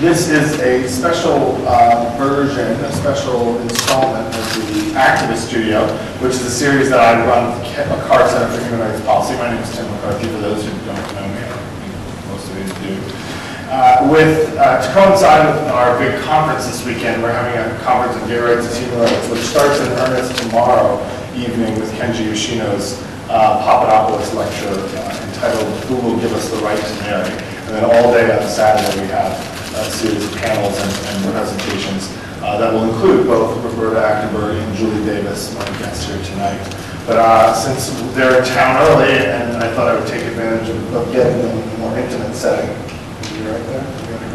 This is a special version, a special installment of the Activist Studio, which is a series that I run with the CAR Center for Human Rights Policy. My name is Tim McCarthy, for those who don't know me. I think most of you do. To coincide with our big conference this weekend, we're having a conference on gay rights and human rights, which starts in earnest tomorrow evening with Kenji Yoshino's Papadopoulos lecture entitled "Who Will Give Us the Right to Marry?" And then all day on Saturday we have a series of panels and presentations that will include both Roberta Achtenberg and Julie Davis, my guests here tonight. But since they're in town early, and I thought I would take advantage of getting them in a more intimate setting. You right there?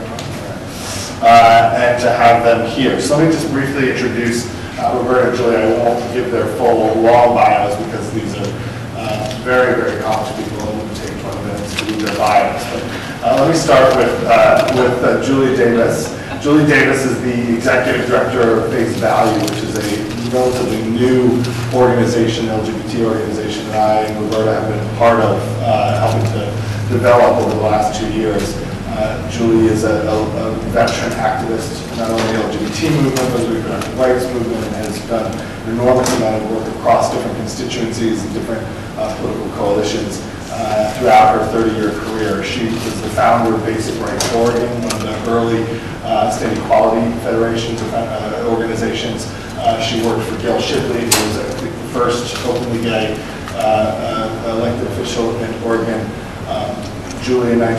And to have them here. So let me just briefly introduce Roberta and Julie. I won't give their full long bios because these are very, very accomplished people. It won't take 20 minutes to read their bios. But let me start with Julie Davis. Julie Davis is the executive director of Face Value, which is a relatively new organization, LGBT organization, that I and Roberta have been part of helping to develop over the last 2 years. Julie is a veteran activist, not only in the LGBT movement, but the reproductive rights movement, and has done an enormous amount of work across different constituencies and different political coalitions throughout her 30-year career. She was the founder of Basic Rights Oregon, one of the early state equality federations organizations. She worked for Gail Shipley, who was, I think, the first openly gay elected official in Oregon. Julie in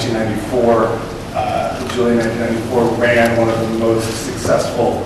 1994 ran one of the most successful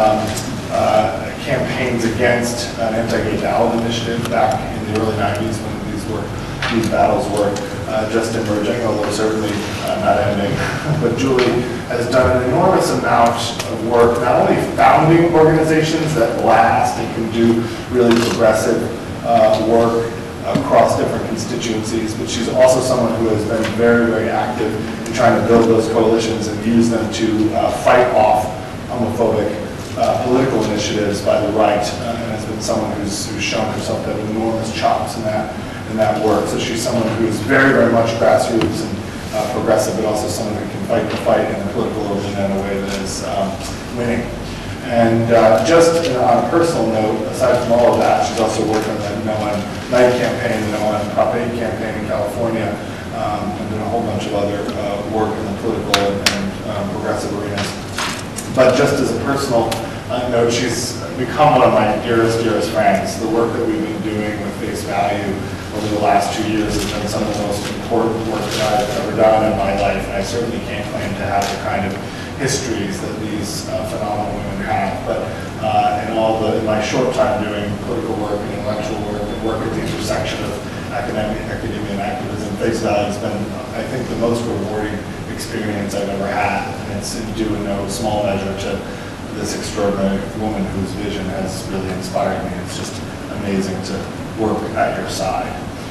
campaigns against an anti-gay ballot initiative back in the early 90s when these battles were just emerging, although certainly not ending. But Julie has done an enormous amount of work, not only founding organizations that last and can do really progressive work across different constituencies, but she's also someone who has been very, very active in trying to build those coalitions and use them to fight off homophobic political initiatives by the right, and has been someone who's shown herself to have enormous chops in that work. So she's someone who is very, very much grassroots and progressive, but also someone who can fight the fight in the political arena in a way that is winning. And just on a personal note, aside from all of that, she's also worked on the No on Night campaign, the No on Prop 8 campaign in California, and done a whole bunch of other work in the political and progressive arenas. But just as a personal note, she's become one of my dearest friends. The work that we've been doing with Face Value over the last 2 years has been some of the most important work that I've ever done in my life, and I certainly can't claim to have the kind of histories that these phenomenal women have. But in my short time doing political work and intellectual work and work at the intersection of academia and activism, Face Value has been, I think, the most rewarding experience I've ever had, and it's due in no small measure to this extraordinary woman whose vision has really inspired me. It's just amazing to work at your side.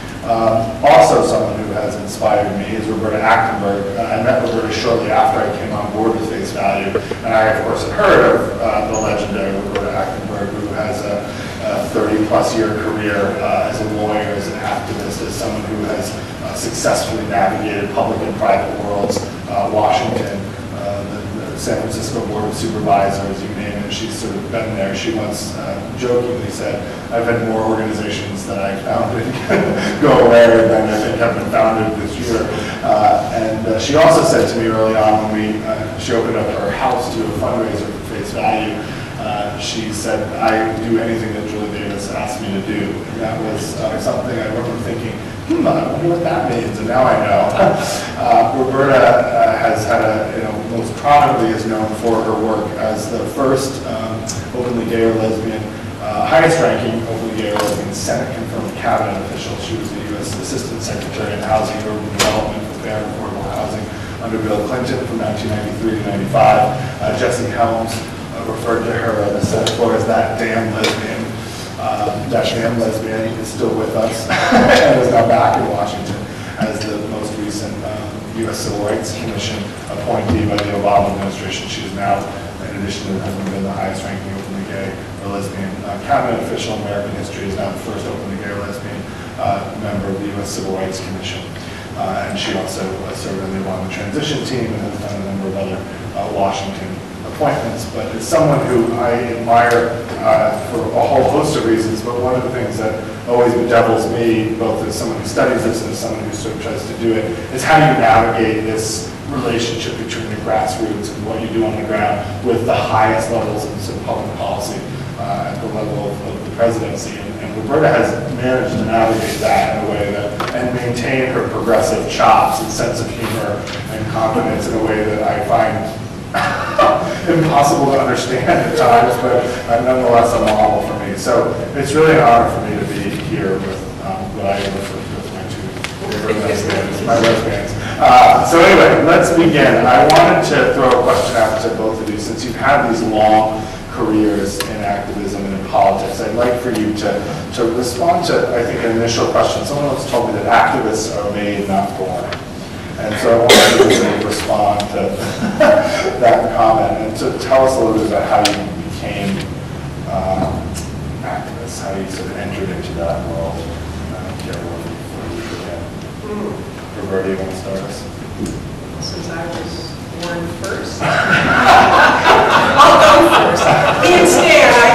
Also someone who has inspired me is Roberta Achtenberg. I met Roberta shortly after I came on board with Face Value, and I, of course, had heard of the legendary Roberta Achtenberg, who has a 30-plus year career as a lawyer, as an activist, as someone who has successfully navigated public and private worlds, Washington, the San Francisco Board of Supervisors, you name it, she's sort of been there. She once jokingly said, "I've had more organizations that I founded go away than I think have been founded this year." And she also said to me early on when she opened up her house to a fundraiser for Face Value, she said, "I do anything that Julie Davis asked me to do." And that was something I remember thinking, I wonder what that means, and now I know. Roberta has had most prominently is known for her work as the first openly gay or lesbian, highest-ranking openly gay or lesbian Senate-confirmed cabinet official. She was the U.S. Assistant Secretary in Housing and Urban Development for Fair and Affordable Housing under Bill Clinton from 1993 to 95. Jesse Helms referred to her on the Senate floor as that damn lesbian. That damn lesbian is still with us and is now back in Washington as the most recent U.S. Civil Rights Commission appointee by the Obama administration. She is now, in addition to having been the highest ranking openly gay or lesbian cabinet official in American history, is now the first openly gay or lesbian member of the U.S. Civil Rights Commission. And she also served on the Obama transition team and has done a number of other Washington appointments. But it's someone who I admire for a whole host of reasons. But one of the things that always bedevils me, both as someone who studies this and as someone who sort of tries to do it, is how you navigate this relationship between the grassroots and what you do on the ground with the highest levels of sort of public policy at the level of the presidency. And Roberta has managed to navigate that in a way that, and maintain her progressive chops and sense of humor and confidence in a way that I find impossible to understand at times, but nonetheless a model for me. So it's really an honor for me to be here with what I refer to as my two favorite lesbians, my lesbians. So anyway, let's begin. I wanted to throw a question out to both of you, since you've had these long careers in activism and in politics. I'd like for you to respond to, I think, an initial question. Someone else told me that activists are made, not born. And so I wanted you to respond to that comment and to tell us a little bit about how you became activists, how you sort of entered into that world. Where you began. Roberta, you want to start us? Since I was born first. I'll go first. Me and Stan, I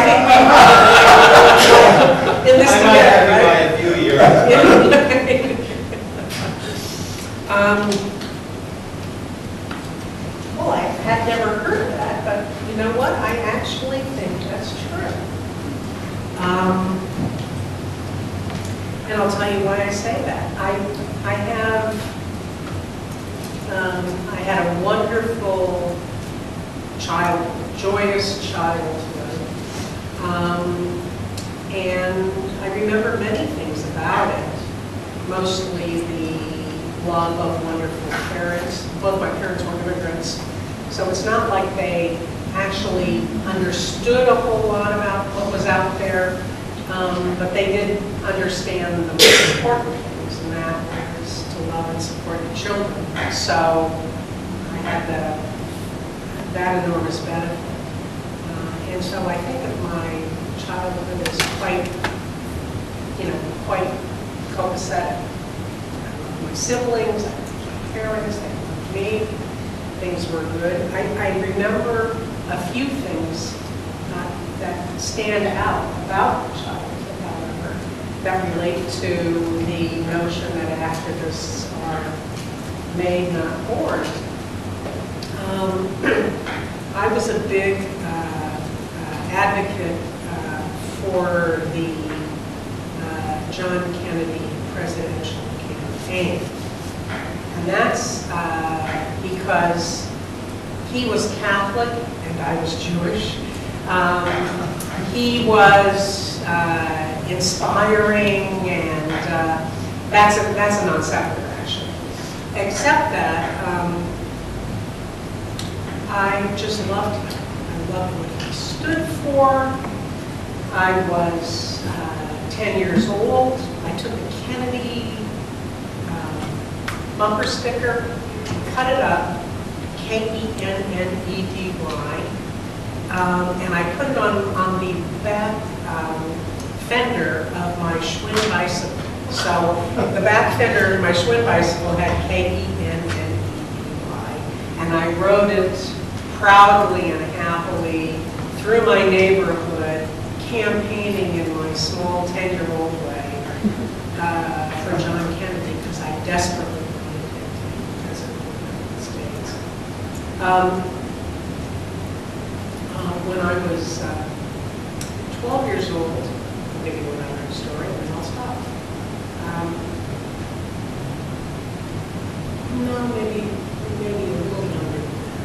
think we in this together, right? By a few years. Well, I had never heard of that, but you know what? I actually think that's true. And I'll tell you why I say that. I had a wonderful childhood, joyous childhood, and I remember many things about it. Mostly the love of wonderful parents. Both my parents were immigrants, so it's not like they actually understood a whole lot about what was out there, but they did understand the most important things, and that was to love and support the children. So I had that enormous benefit. And so I think of my childhood as quite copacetic. My siblings, my parents, they loved me. Things were good. I remember a few things that stand out about childhood, however, that relate to the notion that activists are made, not born. I was a big advocate for the John Kennedy presidential campaign. And that's because he was Catholic and I was Jewish. He was inspiring, and that's a non sequitur, actually. Except that I just loved him. I loved what he stood for. I was 10 years old. I took a Kennedy bumper sticker, cut it up, Kennedy, and I put it on the back fender of my Schwinn bicycle. So the back fender of my Schwinn bicycle had Kennedy, and I rode it proudly and happily through my neighborhood, campaigning in my small 10-year-old way for John Kennedy, because I desperately wanted him to be president of the United States. When I was 12 years old, I'll give you another story, and then I'll stop. No, maybe a little younger.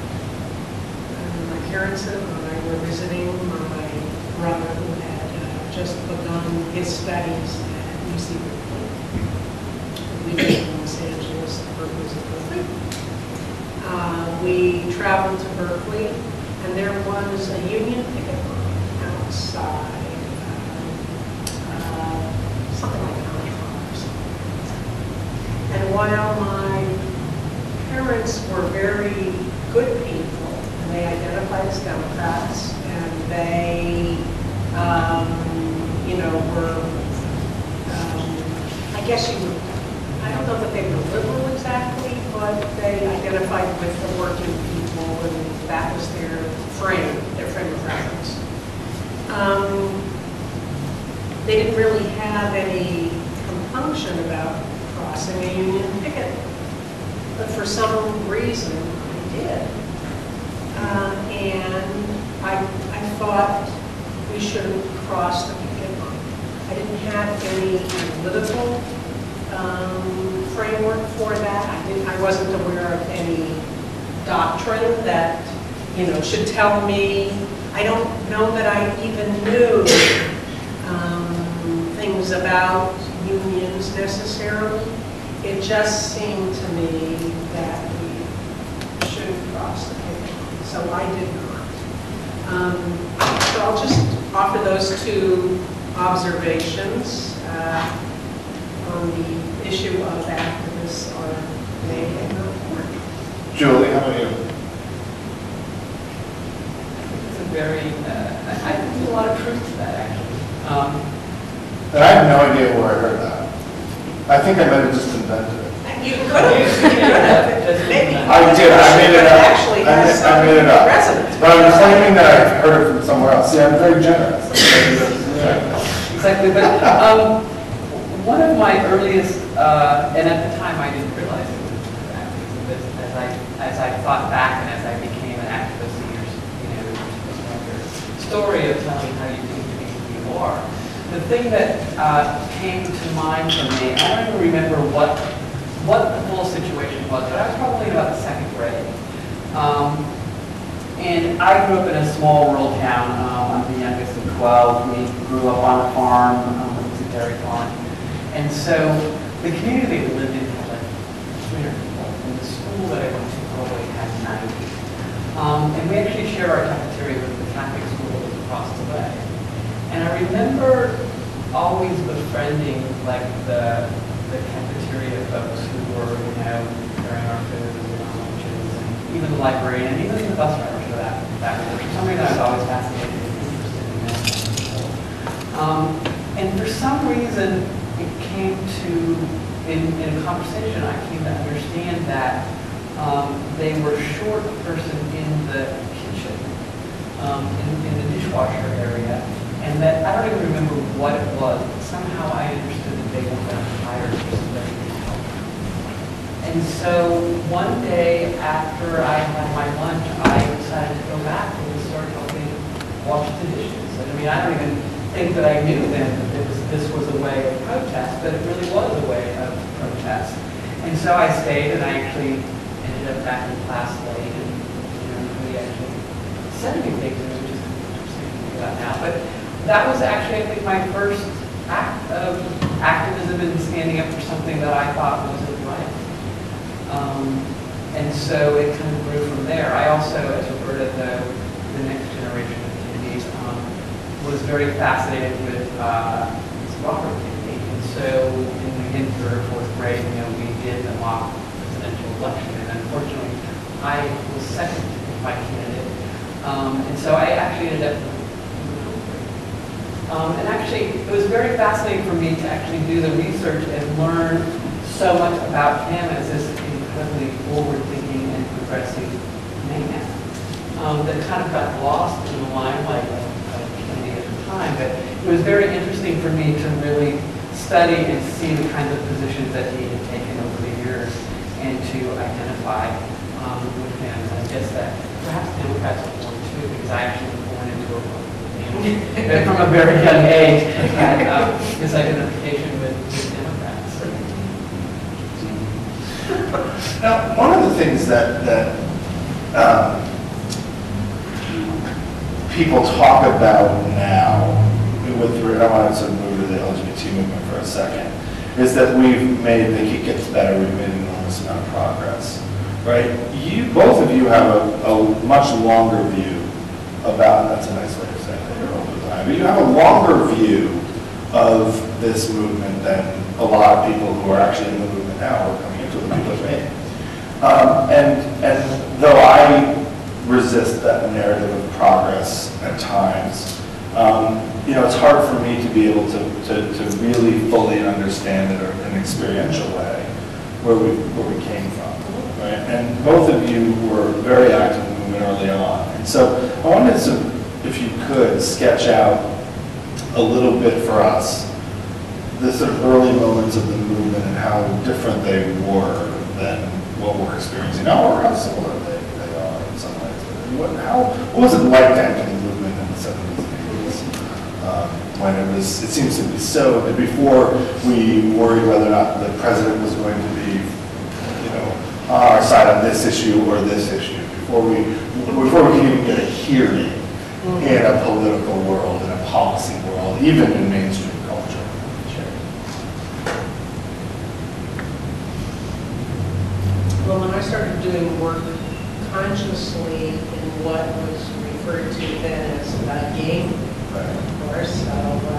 My parents and I were visiting my brother, who had just begun his studies at UC Berkeley. We lived in Los Angeles, Berkeley's in Berkeley. We traveled to Berkeley, and there was a union picket line outside, something like County Hall or something like that. And while my parents were very good people, and they identified as Democrats, and they, were, I guess I don't know that they were liberal what they identified with the working people, and that was their frame of reference. They didn't really have any compunction about crossing a union picket, but for some reason I did. And I thought we shouldn't cross the picket line. I didn't have any analytical framework for that. I wasn't aware of any doctrine that, should tell me. I don't know that I even knew things about unions necessarily. It just seemed to me that we shouldn't cross the picket line, so I did not. So I'll just offer those two observations on the issue of activists are made and not born. Julie, how about you? It's a very, I think there's a lot of truth to that, actually. And I have no idea where I heard that. I think I might have just invented it. You could have. Maybe. I did, I made it up. Actually, has I made it up. resonance. But I'm claiming that I heard it from somewhere else. Yeah, I'm very generous. Exactly, but one of my earliest, and at the time I didn't realize it was activism, but as I thought back and as I became an activist, your story of telling how you came to be who you are. The thing that came to mind for me, I don't even remember what the whole situation was, but I was probably in about the second grade. And I grew up in a small rural town. I'm the youngest of 12. We grew up on a farm. It was a dairy farm. And so the community we lived in had like 300 people. And the school that I went to probably had 90. And we actually shared our cafeteria with the Catholic school that was across the way. And I remember always befriending like the cafeteria folks who were, preparing our food and our lunches, and even the librarian, and even the bus driver for that was something that I was always fascinated and interested in. And for some reason, it came to, in a conversation, I came to understand that they were short a person in the kitchen, in the dishwasher area. And that, I don't even remember what it was, but somehow I understood that they were going to hire somebody to help. And so one day after I had my lunch, I decided to go back and start helping wash the dishes. And I mean, I don't even think that I knew then that this was a way of protest, but it really was a way of protest. And so I stayed, and I actually ended up back in class late, and nobody actually said anything to me, which is interesting to think about now. But that was actually, I think, my first act of activism and standing up for something that I thought wasn't right. And so it kind of grew from there. I also, as Roberta, the next generation of Kennedys, was very fascinated with Robert Kennedy. And so in the third or fourth grade, we did the mock presidential election. And unfortunately, I was second to my candidate. And so I actually ended up and actually, it was very fascinating for me to actually do the research and learn so much about him as this incredibly forward-thinking and progressive man that kind of got lost in the limelight of Kennedy at the time. But it was very interesting for me to really study and see the kinds of positions that he had taken over the years and to identify with him. And I guess that perhaps Democrats are born too, because I actually was born into a and from a very young age, had this identification with Democrats. Now, one of the things that people talk about now, I want to sort of move to the LGBT movement for a second, is that it gets better, we've made an enormous amount of progress, right? Both of you have a much longer view about, that's a nice way of saying that, you're older than I, but you have a longer view of this movement than a lot of people who are actually in the movement now or coming into the people like me. And though I resist that narrative of progress at times, it's hard for me to be able to really fully understand it in an experiential way where we came from. right? And both of you were very active in the movement early on. And so I wanted to, if you could, sketch out a little bit for us the sort of early moments of the movement and how different they were than what we're experiencing now, or how similar they are in some ways. What was it like to enter the movement in the 70s and 80s? When it seems to be so, that before we worried whether or not the president was going to be, on our side on this issue or this issue, before we can even get a hearing in a political world, in a policy world, even in mainstream culture. Sure. Well, when I started doing work consciously in what was referred to then as a game, of course, so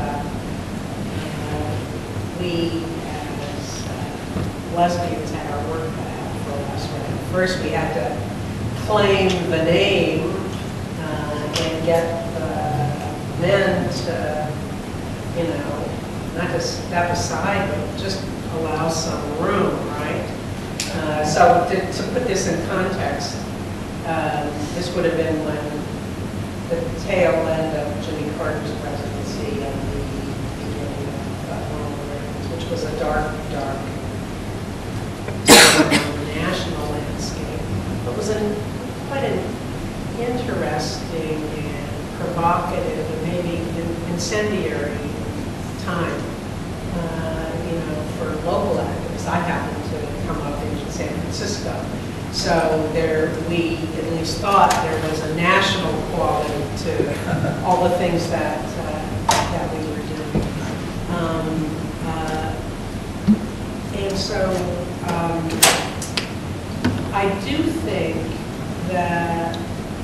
we as lesbians had our work cut out for us. Right? First, we had to claim the name and get the men to, not to step aside, but just allow some room, right? So to put this in context, this would have been when the tail end of Jimmy Carter's presidency and the beginning of Ronald Reagan's, which was a dark national landscape. It was quite an interesting and provocative and maybe incendiary time, for local activists. I happened to come up in San Francisco. So we at least thought there was a national quality to all the things that we were doing. And so I do think that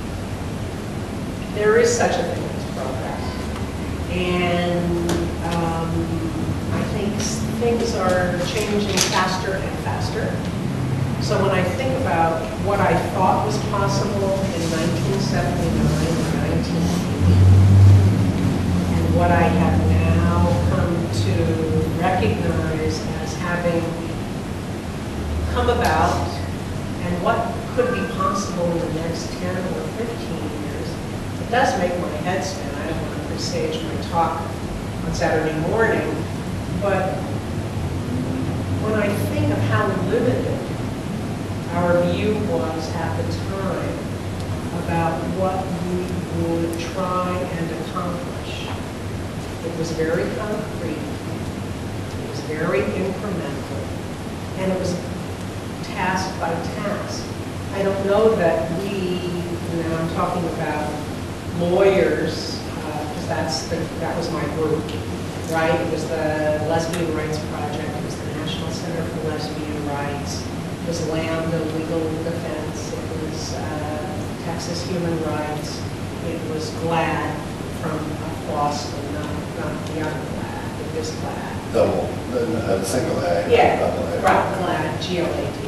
there is such a thing as progress. And I think things are changing faster and faster. So when I think about what I thought was possible in 1979 or 1980, and what I have now come to recognize as having come about, and what could be possible in the next 10 or 15 years, it does make my head spin. I don't want to presage my talk on Saturday morning, but when I think of how limited our view was at the time about what we would try and accomplish, it was very concrete, it was very incremental, and it was task by task. I don't know that I'm talking about lawyers, because that was my group, right? It was the Lesbian Rights Project, it was the National Center for Lesbian Rights, it was LAM, the Legal Defense, it was Texas Human Rights, it was GLAD from Boston, not the other GLAD, but this GLAD. Double, single A. Yeah, double A. right, GLAD, GLAD.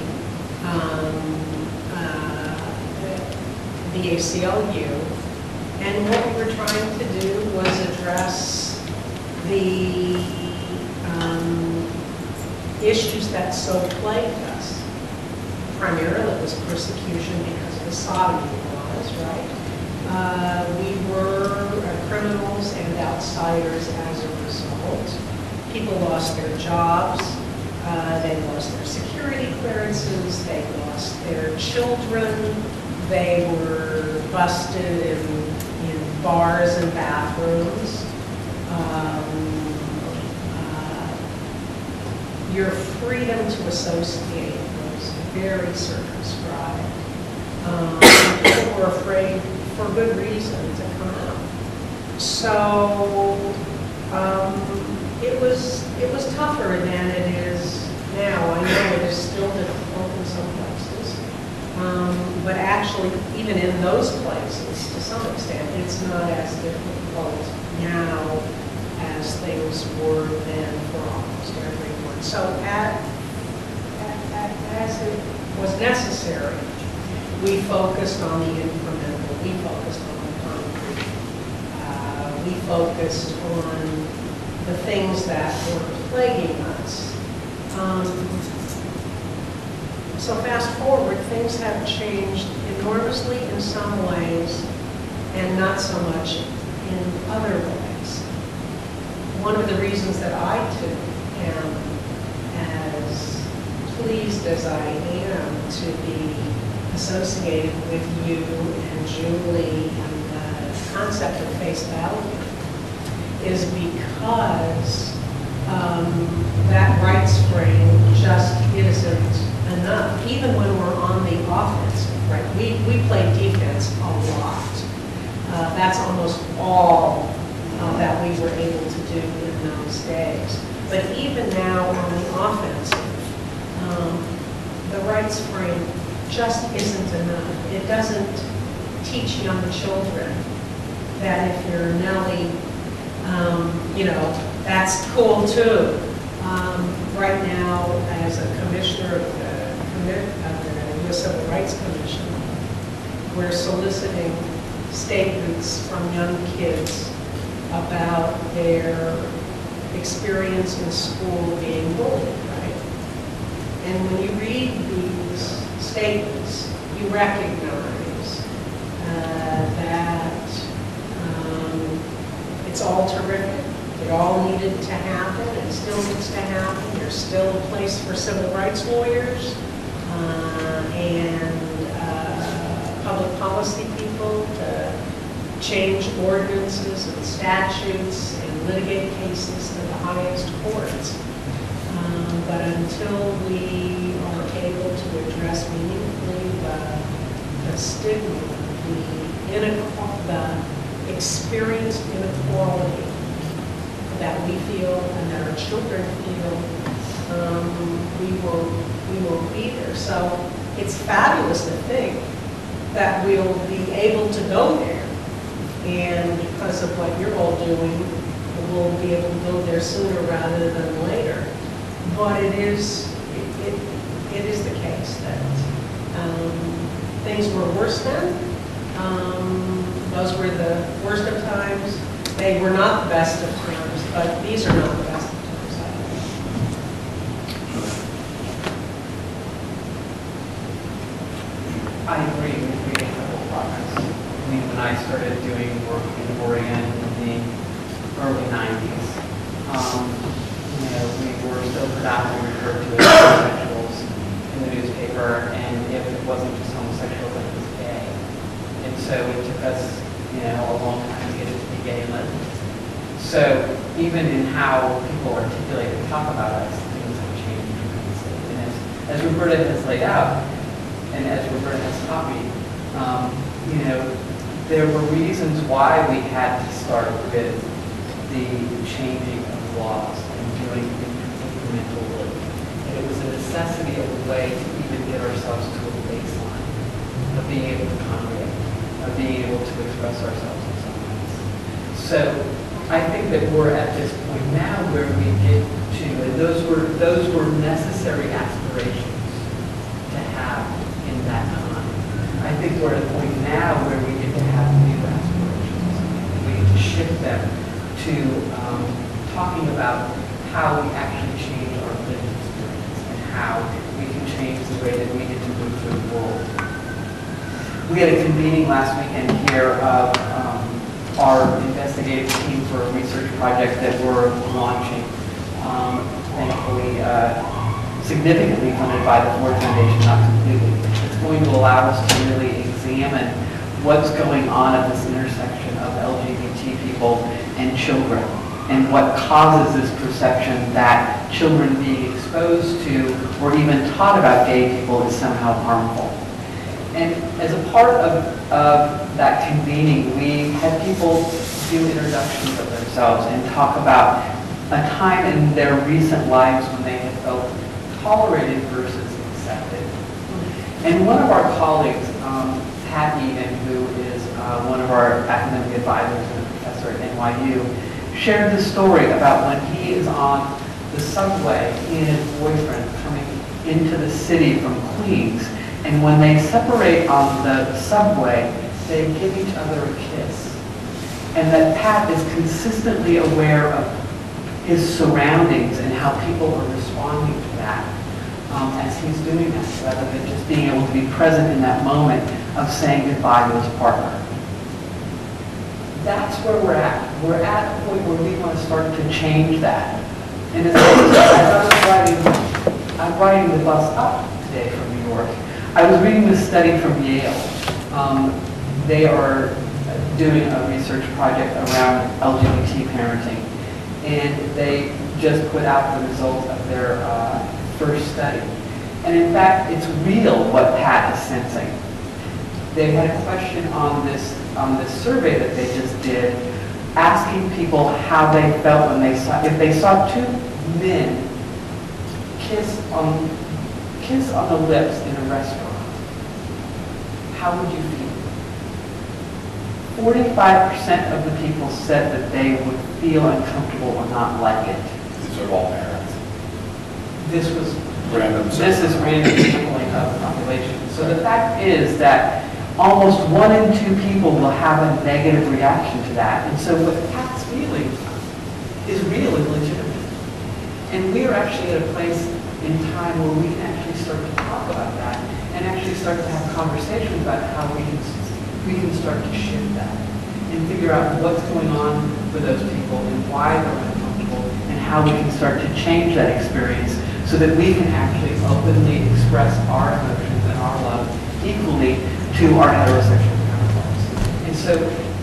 The ACLU. And what we were trying to do was address the issues that so plagued us. Primarily it was persecution because of the sodomy laws, right? We were criminals and outsiders as a result. People lost their jobs, they lost their security clearances, they lost their children, they were busted in bars and bathrooms. Your freedom to associate was very circumscribed. People were afraid, for good reason, to come out. So it was tougher than it is now. I know it is still difficult in some places, but actually, even in those places, to some extent, it's not as difficult now as things were then for almost everyone. So as it was necessary, we focused on the incremental, we focused on the concrete, we focused on the things that were plaguing us. So fast forward, things have changed enormously in some ways and not so much in other ways. One of the reasons that I too am as pleased as I am to be associated with you and Julie and the concept of face value is because that rights frame just isn't enough, even when we're on the offensive, right? We play defense a lot. That's almost all that we were able to do in those days. But even now on the offensive, the rights frame just isn't enough. It doesn't teach young children that if you're Nellie, that's cool too. Right now, as a commissioner of the U.S. Civil Rights Commission, we're soliciting statements from young kids about their experience in school being bullied, right? And when you read these statements, you recognize that it's all terrific. It all needed to happen and still needs to happen. There's still a place for civil rights lawyers and public policy people to change ordinances and statutes and litigate cases to the highest courts. But until we are able to address meaningfully the stigma, the experienced inequality that we feel and that our children feel, we will be there. So it's fabulous to think that we'll be able to go there, and because of what you're all doing, we'll be able to go there sooner rather than later. But it is the case that things were worse then. Those were the worst of times. They were not the best of times, but these are not the best of times. I agree. We've made incredible progress. I mean, when I started doing work in Oregon in the early 90s, we were still predominantly referred to as homosexuals in the newspaper, and if it wasn't just homosexuals, then it was gay. And so it took us, a long time to get it to be gay and lesbian. So even in how people articulate and talk about us, things have changed tremendously. And as Roberta has laid out, and as Roberta has copied, there were reasons why we had to start with the changing of laws and doing incremental work. And it was a necessity of a way to even get ourselves to a baseline of being able to congregate, of being able to express ourselves in some ways. So I think that we're at this point now where we get to, and those were necessary aspirations to have in that time. I think we're at a point now where we get to have new aspirations. We get to shift them to talking about how we actually change our lived experience and how we can change the way that we get to move through the world. We had a convening last weekend here of our investigative team for a research project that we're launching, thankfully significantly funded by the Ford Foundation, not completely. It's going to allow us to really examine what's going on at this intersection of LGBT people and children, and what causes this perception that children being exposed to or even taught about gay people is somehow harmful. And as a part of that convening, we had people do introductions of themselves and talk about a time in their recent lives when they had felt tolerated versus accepted. And one of our colleagues, Pat Eden, who is one of our academic advisors and a professor at NYU, shared this story about when he is on the subway, he and his boyfriend coming into the city from Queens, and when they separate on the subway, they give each other a kiss. And that Pat is consistently aware of his surroundings and how people are responding to that. as he's doing that, rather than just being able to be present in that moment of saying goodbye to his partner. That's where we're at. We're at a point where we want to start to change that. And as I'm riding the bus up today from New York, I was reading this study from Yale. They are doing a research project around LGBT parenting, and they just put out the results of their first study. And in fact, it's real what Pat is sensing. They had a question on this survey that they just did, asking people how they felt when if they saw two men kiss on the lips in a restaurant. How would you feel? 45% of the people said that they would feel uncomfortable or not like it. These are all parents. This is random sampling of the population. So the fact is that almost 1 in 2 people will have a negative reaction to that. And so what Pat's feeling is real and legitimate. And we are actually at a place in time where we can actually start to talk about that and actually start to have conversations about how we can start to shift that and figure out what's going on for those people and why they're uncomfortable and how we can start to change that experience so that we can actually openly express our emotions and our love equally to our heterosexual counterparts. And so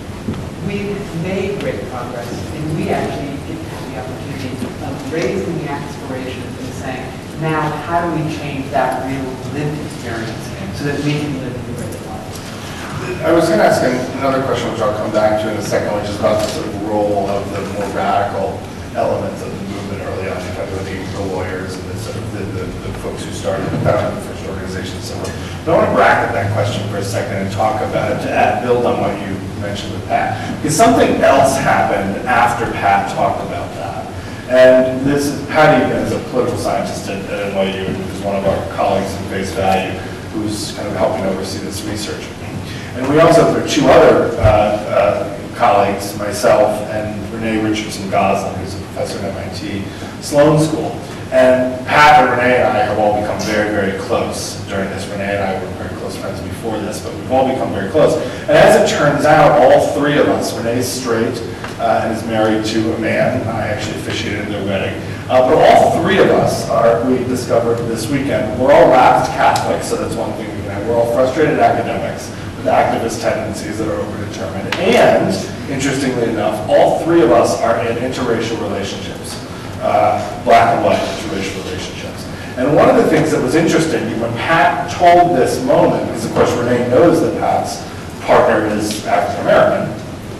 we've made great progress, and we actually get to have the opportunity of raising the aspirations and saying, now how do we change that real lived experience so that we can live integrated lives? I was going to ask another question, which I'll come back to in a second, which is about the sort of role of the more radical elements of the movement early on. You've had the lawyers and the folks who started and founded the first organization. So I want to bracket that question for a second and talk about it, to build on what you mentioned with Pat. Because something else happened after Pat talked about that. And Pat Egan is a political scientist at NYU, who's one of our colleagues in Face Value, who's kind of helping oversee this research. And we also have 2 other colleagues, myself and Renee Richardson-Gosling, who's a professor at MIT Sloan School. And Pat and Renee and I have all become very, very close during this. Renee and I were very close friends before this, but we've all become very close. And as it turns out, all 3 of us, Renee's straight and is married to a man. I actually officiated their wedding. But all 3 of us we discovered this weekend, we're all lapsed Catholics, so that's one thing we can have. We're all frustrated academics with activist tendencies that are overdetermined. And, interestingly enough, all 3 of us are in interracial relationships. Black and white interracial relationships. And one of the things that was interesting, when Pat told this moment, because of course Renee knows that Pat's partner is African American,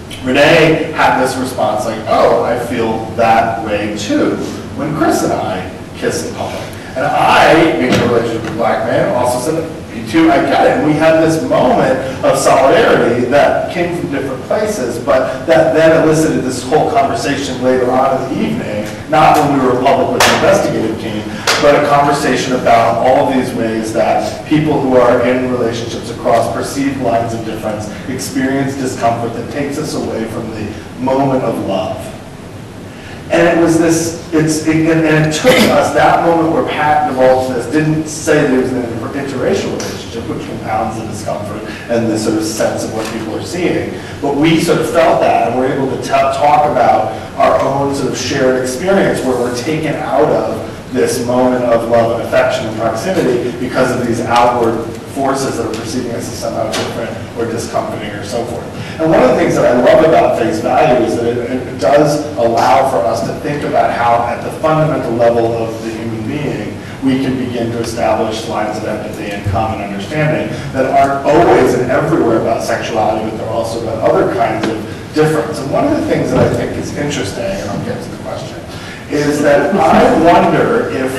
Renee had this response like, oh, I feel that way too, when Chris and I kiss in public. And I, being in a relationship with a black man, also said, me too, I get it. And we had this moment of solidarity that came from different places, but that then elicited this whole conversation later on in the evening, not when we were public with the investigative team, but a conversation about all of these ways that people who are in relationships across perceived lines of difference experience discomfort that takes us away from the moment of love. And it was this, and it took us, that moment where Pat divulged this, didn't say that it was an interracial relationship, which compounds the discomfort and the sort of sense of what people are seeing. But we sort of felt that, and we're able to talk about our own sort of shared experience where we're taken out of this moment of love and affection and proximity because of these outward forces that are perceiving us as somehow different or discomforting or so forth. And one of the things that I love about Face Value is that it does allow for us to think about how at the fundamental level of the human being we can begin to establish lines of empathy and common understanding that aren't always and everywhere about sexuality, but they're also about other kinds of difference. And one of the things that I think is interesting, and I'll get to the question, is that I wonder if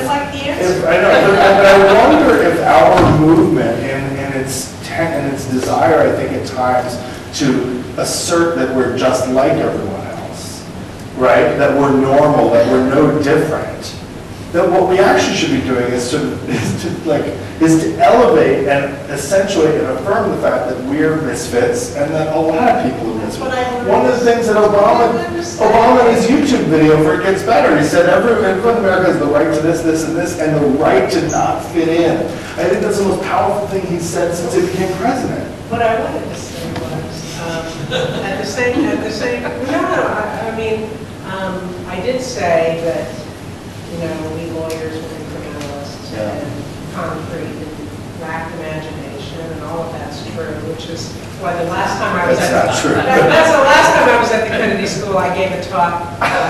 our movement in its desire, I think at times, to assert that we're just like everyone else, right? That we're normal, that we're no different. That what we actually should be doing is to like is to elevate and accentuate and affirm the fact that we're misfits and that a lot of people are That's what misfits. I learned. One of the things that Obama in his YouTube video for It Gets Better, he said everyone in America has the right to this, this, and this, and the right to not fit in. I think that's the most powerful thing he's said since he became president. What I wanted to say was, at the same, I mean, I did say that, you know, we lawyers were incrementalists and concrete and lacked imagination, and all of that's true, which is why the last time I was That's at not true. That's the last time I was at the Kennedy School, I gave a talk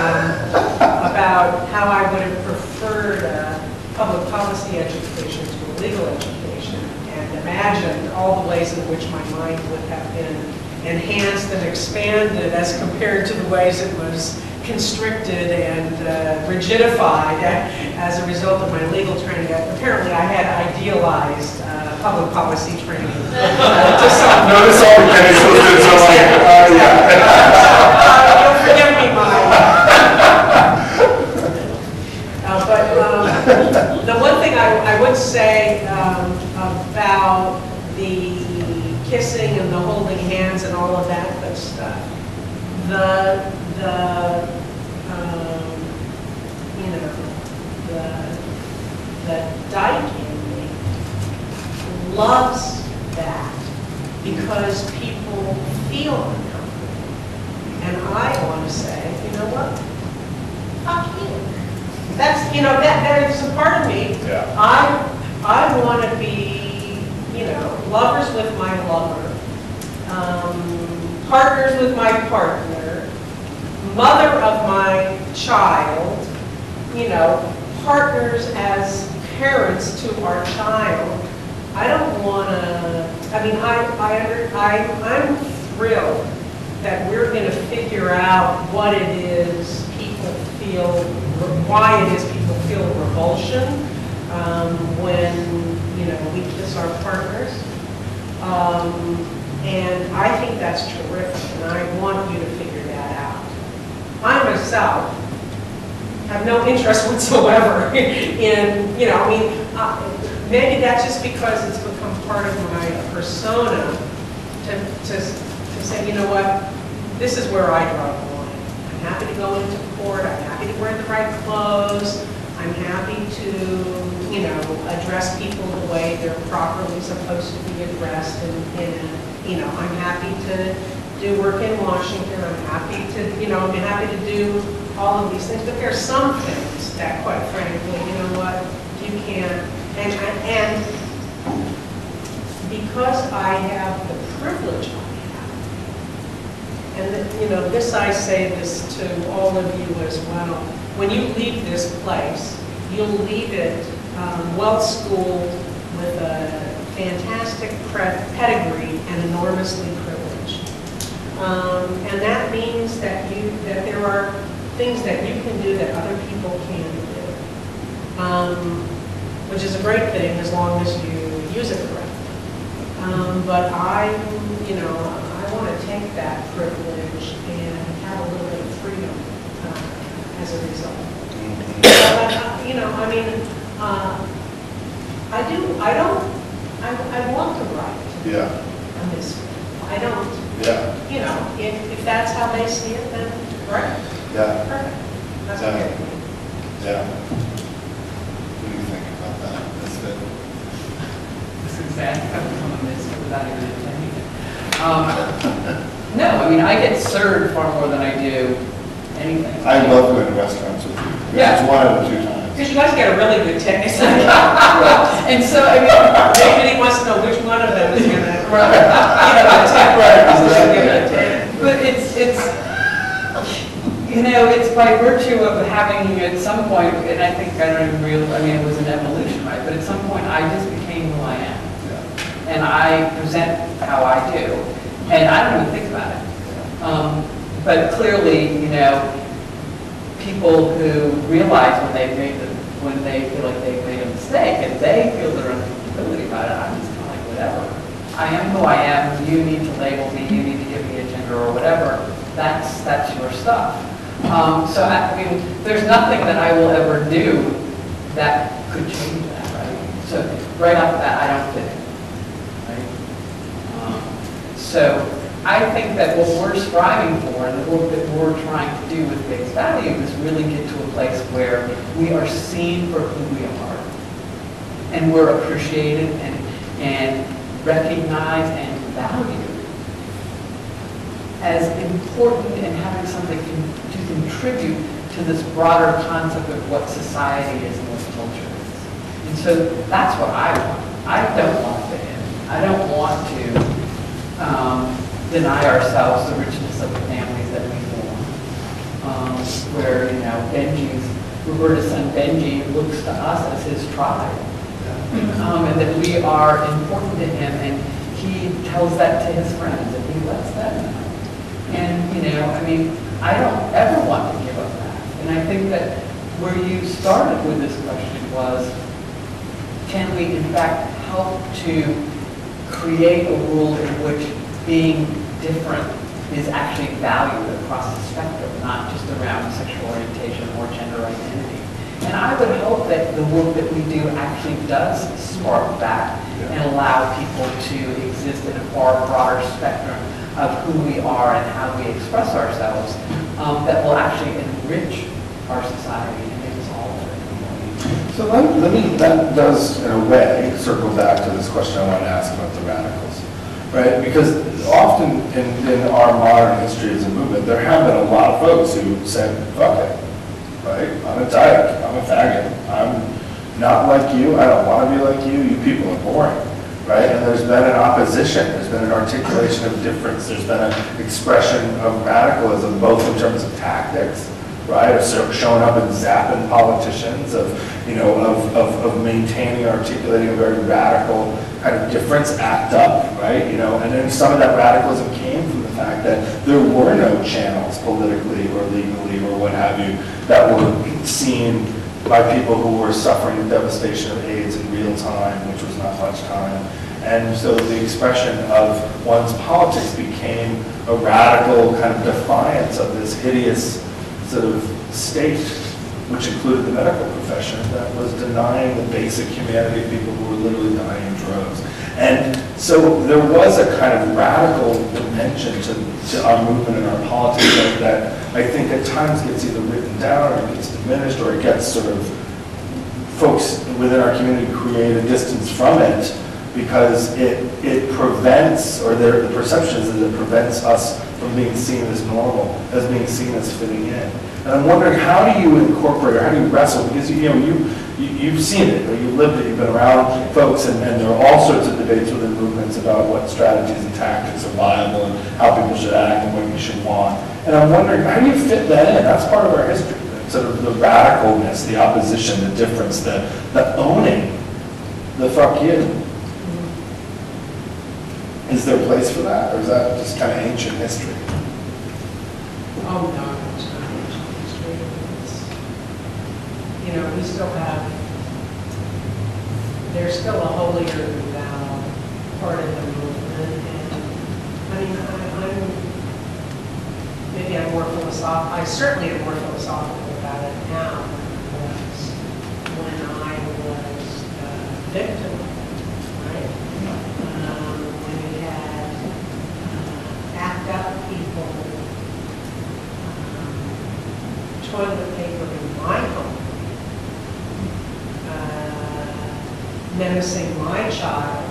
about how I would have preferred public policy education to a legal education, and imagined all the ways in which my mind would have been enhanced and expanded as compared to the ways it was constricted and rigidified as a result of my legal training. Apparently, I had idealized public policy training. Notice all the Kennedy School students are like, yeah. You'll forgive me, Mike. But the one thing I would say about the kissing and the holding hands and all of that good stuff, the dyke in me loves that because people feel uncomfortable. And I want to say, you know what? Fuck you. That's, you know, there's a part of me. Yeah. I want to be, you know, lovers with my lover, partners with my partner, mother of my child, you know, partners as parents to our child. I don't want to, I mean, I'm thrilled that we're going to figure out what it is people feel, why it is people feel revulsion when, you know, we kiss our partners. And I think that's terrific, and I want you to figure that out. I myself have no interest whatsoever in, you know, I mean, maybe that's just because it's become part of my persona to say, you know what, this is where I draw the line. I'm happy to go into court, I'm happy to wear the right clothes, I'm happy to, you know, address people the way they're properly supposed to be addressed, and you know, I'm happy to do work in Washington, I'm happy to, you know, I'm happy to do all of these things, but there are some things that, quite frankly, you know what, you can't, and because I have the privilege I have, and, you know, this, I say this to all of you as well, when you leave this place, you'll leave it well-schooled with a fantastic pedigree and enormously privileged. And that means that there are things that you can do that other people can't do, which is a great thing as long as you use it correctly. But you know, I want to take that privilege and have a little bit of freedom as a result. You know, I mean, I want to write. Yeah. On this. I don't. Yeah. You know, if that's how they see it, then great. Yeah. Perfect. That's Yeah. okay. Yeah. What do you think about that? That's good. This is exactly how we become a misfit without even intending it. No, I mean, I get served far more than I do anything. I love going to restaurants with you. Yeah. It's 1 out of 2 times. Because you guys get a really good taste. And so, I mean, Maybe he wants to know which one of them is going to, but it's, you know, it's by virtue of having you at some point, and I think I don't even realize, I mean, it was an evolution, right? But at some point, I just became who I am. Yeah. And I present how I do. And I don't even think about it. But clearly, you know, people who realize when they feel like they've made a mistake and they feel their uncomfortability about it, I'm just kind of like, whatever. I am who I am. You need to label me. You need to give me a gender or whatever. That's your stuff. So I mean, there's nothing that I will ever do that could change that, right? So right off the bat, I don't fit in, right? So I think that what we're striving for and the work that we're trying to do with base value is really get to a place where we are seen for who we are. And we're appreciated and recognized and valued as important and having something to contribute to this broader concept of what society is and what culture is. And so that's what I want. I don't want to fit in. I don't want to deny ourselves the richness of the families that we form. Where, Roberta's son Benji looks to us as his tribe. And that we are important to him, and he tells that to his friends, and he lets them know. And, I don't ever want to give up that. And I think that where you started with this question was, can we in fact help to create a world in which being different is actually valued across the spectrum, not just around sexual orientation or gender identity? And I would hope that the work that we do actually does spark that and allow people to exist in a far broader spectrum of who we are and how we express ourselves, that will actually enrich our society and make us all better. So that does, in a way, circle back to this question I want to ask about the radicals, right? Because often in our modern history as a movement, there have been a lot of folks who said, fuck it. Right? I'm a dyke, I'm a faggot, I'm not like you, I don't want to be like you people are boring, right? And there's been an opposition, there's been an articulation of difference, there's been an expression of radicalism, both in terms of tactics, right? Of showing up and zapping politicians, of maintaining, articulating a very radical kind of difference, act up, right? And then some of that radicalism came from the fact that there were no channels politically or legally or what have you that were seen by people who were suffering the devastation of AIDS in real time, which was not much time. And so the expression of one's politics became a radical kind of defiance of this hideous sort of state, which included the medical profession, that was denying the basic humanity of people who were literally dying in droves. And so there was a kind of radical dimension to our movement and our politics that I think at times gets either written down or it gets diminished or it gets sort of, folks within our community create a distance from it because it prevents, or the perception is that it prevents us from being seen as normal, as being seen as fitting in. And I'm wondering, how do you incorporate, or how do you wrestle, because you've seen it, or you've lived it, you've been around folks, and there are all sorts of debates within movements about what strategies and tactics are viable and how people should act and what you should want. And I'm wondering, how do you fit that in? That's part of our history, sort of the radicalness, the opposition, the difference, the owning, the fuck you. Is there a place for that, or is that just kind of ancient history? Oh, no, it's not ancient history. We still have, there's still a holier than thou part of the movement. And maybe I'm more philosophical, I certainly am more philosophical about it now than I was when I was the victim, right? When we had act up people, toilet paper in my home, menacing my child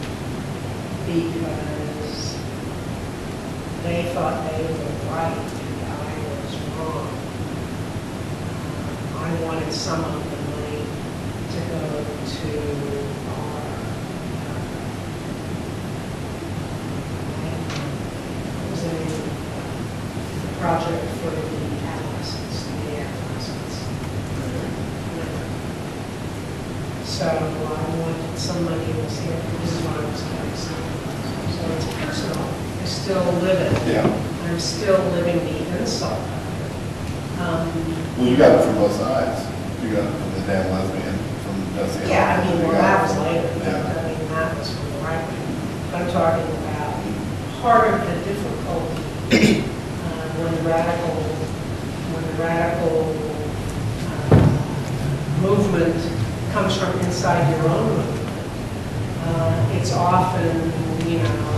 because they thought they were right and I was wrong. I wanted some of the money to go to our what was the name of the project for the adolescents, the adolescents. So I wanted some money in this here. This is what I was getting. So it's personal. I still live it. Yeah. I'm still living the insult. Well, you got it from both sides. You got it from the damn lesbian, from Bessie. Yeah, that was later. Yeah. That was from the right wing. I'm talking about part of the difficulty when the radical movement comes from inside your own movement. It's often, you know,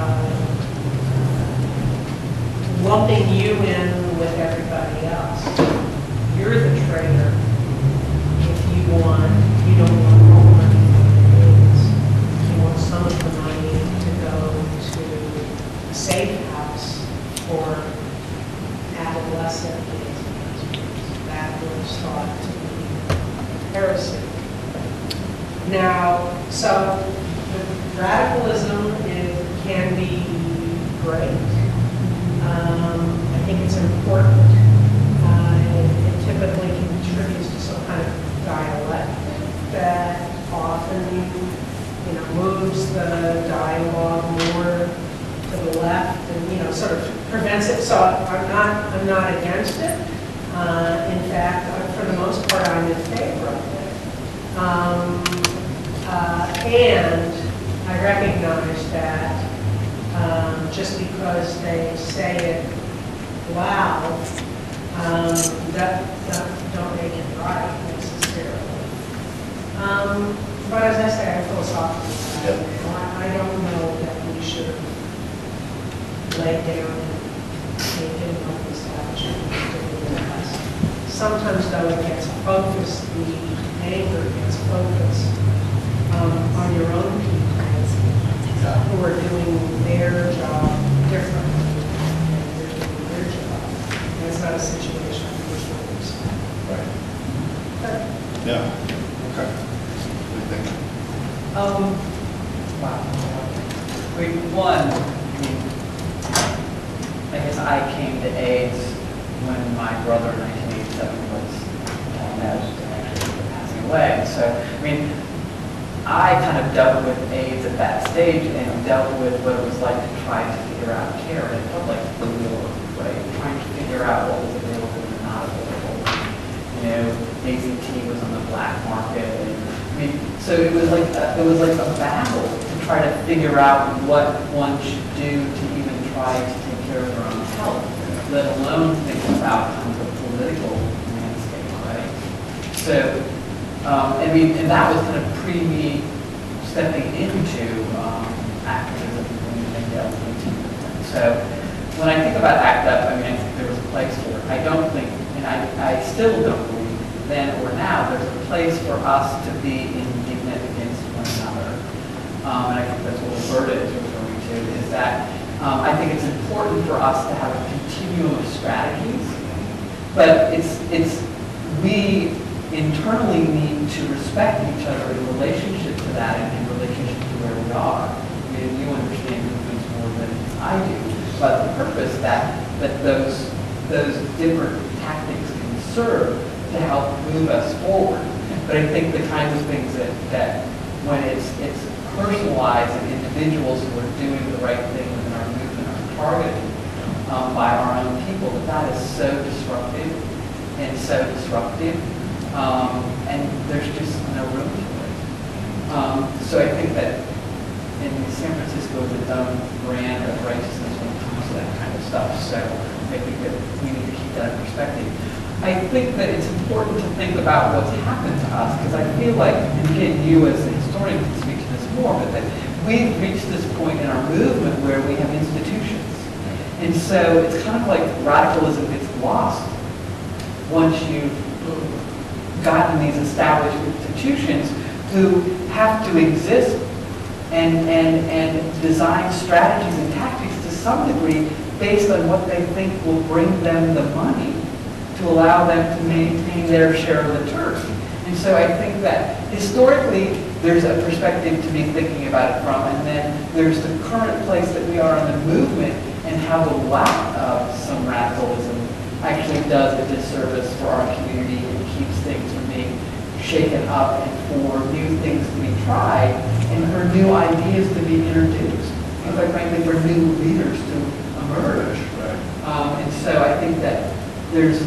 lumping you in with everybody else. You're the traitor if you don't want all the money from the kids. You want some of the money to go to a safe house for adolescent kids. That was thought to be heresy. Now, so radicalism can be great. I think it's important. It typically contributes to some kind of dialectic that often, you know, moves the dialogue more to the left and, you know, sort of prevents it. So I'm not against it. In fact, for the most part, I'm in favor of it. And I recognize that just because they say it loud, don't make it right necessarily. But as I say, I'm philosophical. Yep. I don't know that we should lay down and make it like establishment. Sometimes, though, it gets focused, the anger gets focused on your own people who are doing their job differently than you're doing their job. And it's not a situation in which we're Right. But Yeah. Okay. What do you think? Wow. Wait, one, I guess I came to AIDS when my brother in 1987 was actually passing away. So, I mean, I kind of dealt with AIDS at that stage and dealt with what it was like to try to figure out care. And it felt like the wheel, right? Trying to figure out what was available and not available. You know, AZT was on the black market. And, I mean, so it was like a battle to try to figure out what one should do to even try to take care of their own health, let alone think about kind of the political landscape, right? So. I mean, and that was kind of me stepping into activism and the LGBT movement. So when I think about ACT UP, I mean, I think there was a place for it. I don't think, and I still don't believe then or now, there's a place for us to be indignant against one another. And I think that's what Roberta is referring to, is that I think it's important for us to have a continuum of strategies, but we internally need to respect each other in relationship to that and in relationship to where we are. I mean, you understand movements more than I do, but the purpose that those different tactics can serve to help move us forward. But I think the kinds of things that when it's personalized and individuals who are doing the right thing within our movement are targeted by our own people, that is so disruptive and so disruptive. And there's just no room for it. So I think that in San Francisco is its own brand of righteousness when it comes to that kind of stuff. So I think that we need to keep that in perspective. I think that it's important to think about what's happened to us, because I feel like, and again, you as a historian can speak to this more, but that we've reached this point in our movement where we have institutions. And so it's kind of like radicalism gets lost once you've gotten these established institutions who have to exist and design strategies and tactics to some degree based on what they think will bring them the money to allow them to maintain their share of the turf. And so I think that historically there's a perspective to be thinking about it from, and then there's the current place that we are in the movement and how the lack of some radicalism actually does a disservice for our community and keeps things from being shaken up and for new things to be tried and for new ideas to be introduced. And quite frankly, for new leaders to emerge. Right. And so I think that there's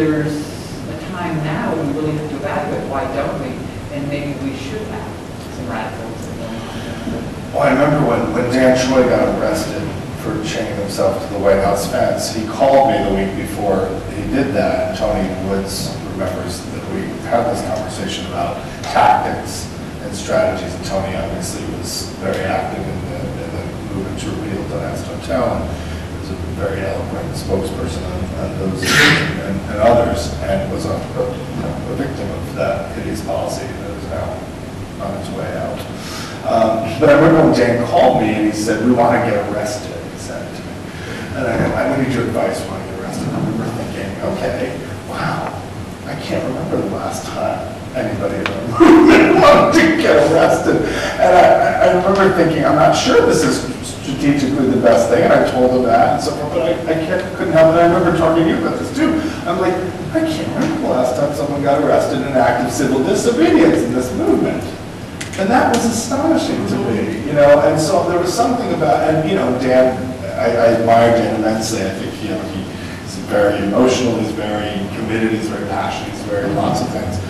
a time now when we really have to evaluate why don't we, and maybe we should have some radicalism going on. Well, I remember when Dan Choi got arrested for chaining himself to the White House fence. He called me the week before he did that, and Tony Woods remembers that we had this conversation about tactics and strategies, and Tony obviously was very active in the movement to repeal Don't Ask, Don't Tell, and was a very eloquent spokesperson on those and others, and was a victim of that hideous policy that is now on its way out. But I remember when Dan called me and he said, "We want to get arrested," he said to me. And I need your advice, we want to get arrested. I remember thinking, okay, wow, I can't remember the last time anybody in the movement wanted to get arrested. And I remember thinking, I'm not sure this is strategically the best thing, and I told him that and so forth, but couldn't help it. I remember talking to you about this too. I'm like, I can't remember the last time someone got arrested in an act of civil disobedience in this movement. And that was astonishing to me, you know, and so there was something about, and you know, Dan, I admire Dan immensely. I think, you know, he's very emotional, he's very committed, he's very passionate, he's very lots of things.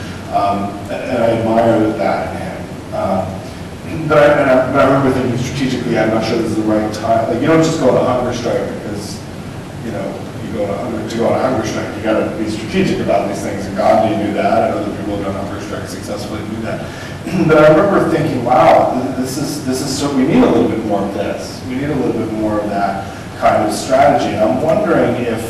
And I admire that in him. But I remember thinking strategically, I'm not sure this is the right time. Like, you don't just go on a hunger strike because, you know, to go on a hunger strike, you got to be strategic about these things. And Gandhi knew that, and other people have done hunger strikes successfully knew that. But I remember thinking, wow, this is so, we need a little bit more of this. We need a little bit more of that kind of strategy. And I'm wondering if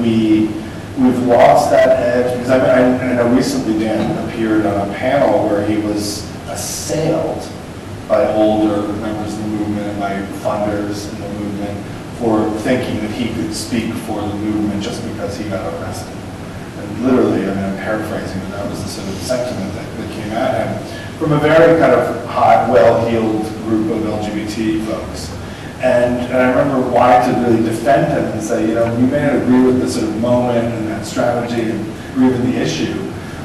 we've lost that edge, because I know recently Dan appeared on a panel where he was assailed by older members of the movement and by funders in the movement for thinking that he could speak for the movement just because he got arrested. And literally, I mean, I'm paraphrasing, but that was the sort of sentiment that came at him from a very kind of hot, well-heeled group of LGBT folks. And I remember wanting to really defend him and say, you know, you may not agree with the sort of moment and that strategy and agree with the issue,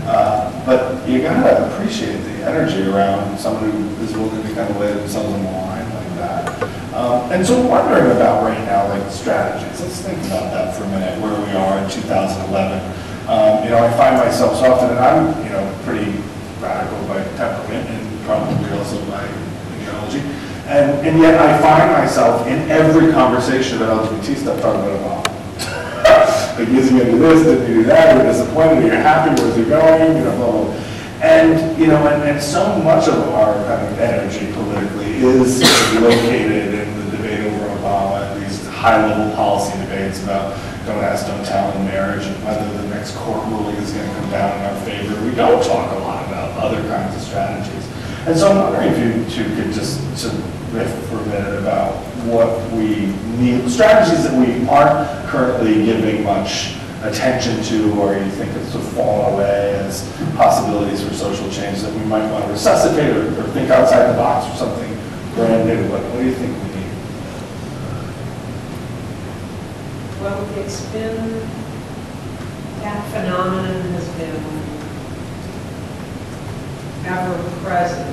but you gotta appreciate the energy around someone who is willing to kind of lay themselves on the line like that. And so I'm wondering about right now, like strategies. Let's think about that for a minute, where we are in 2011. You know, I find myself so often, and I'm, you know, pretty radical by temperament and probably also by ideology. And yet I find myself in every conversation about LGBT stuff talking about Obama. Like, is he going to do this, didn't he do that, you're disappointed, you're happy, where's he going, you know, blah, blah, blah. And, you know, and so much of our kind of energy politically is located in the debate over Obama, these high-level policy debates about don't ask, don't tell in marriage, and whether the next court ruling is going to come down in our favor. We don't talk a lot about other kinds of strategies. And so I'm wondering if you two could just riff for a minute about what we need, strategies that we aren't currently giving much attention to, or you think it's sort of fallen away as possibilities for social change that we might want to resuscitate or think outside the box for something brand new. What do you think we need? Well, it's been, that phenomenon has been ever present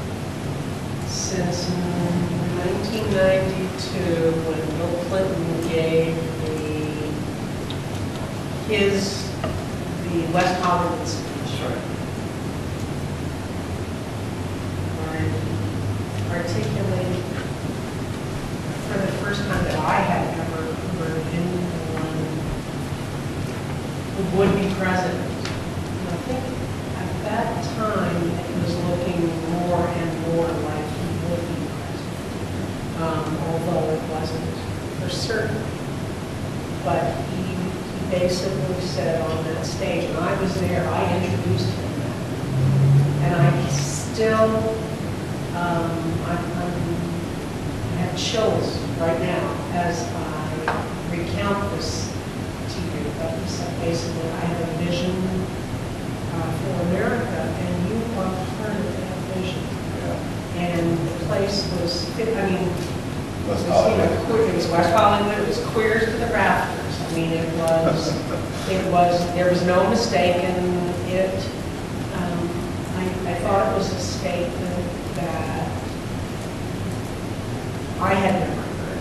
since 1992 when Bill Clinton gave the West Hollywood speech. Sure. Articulate for the first time that I had ever heard anyone who would be president. And I think at that time it was looking more and more like he would be president, although it wasn't for certain. But he basically said on that stage, and I was there, I introduced him, and I still, I have chills right now as I recount this to you. But he said basically, I have a vision for America, and you are part of that vision. Yeah. And the place was, I mean, West Hollywood. It was West Hollywood, it was queers to the rafters. I mean, there was no mistaking it. I thought it was a statement that I had never heard.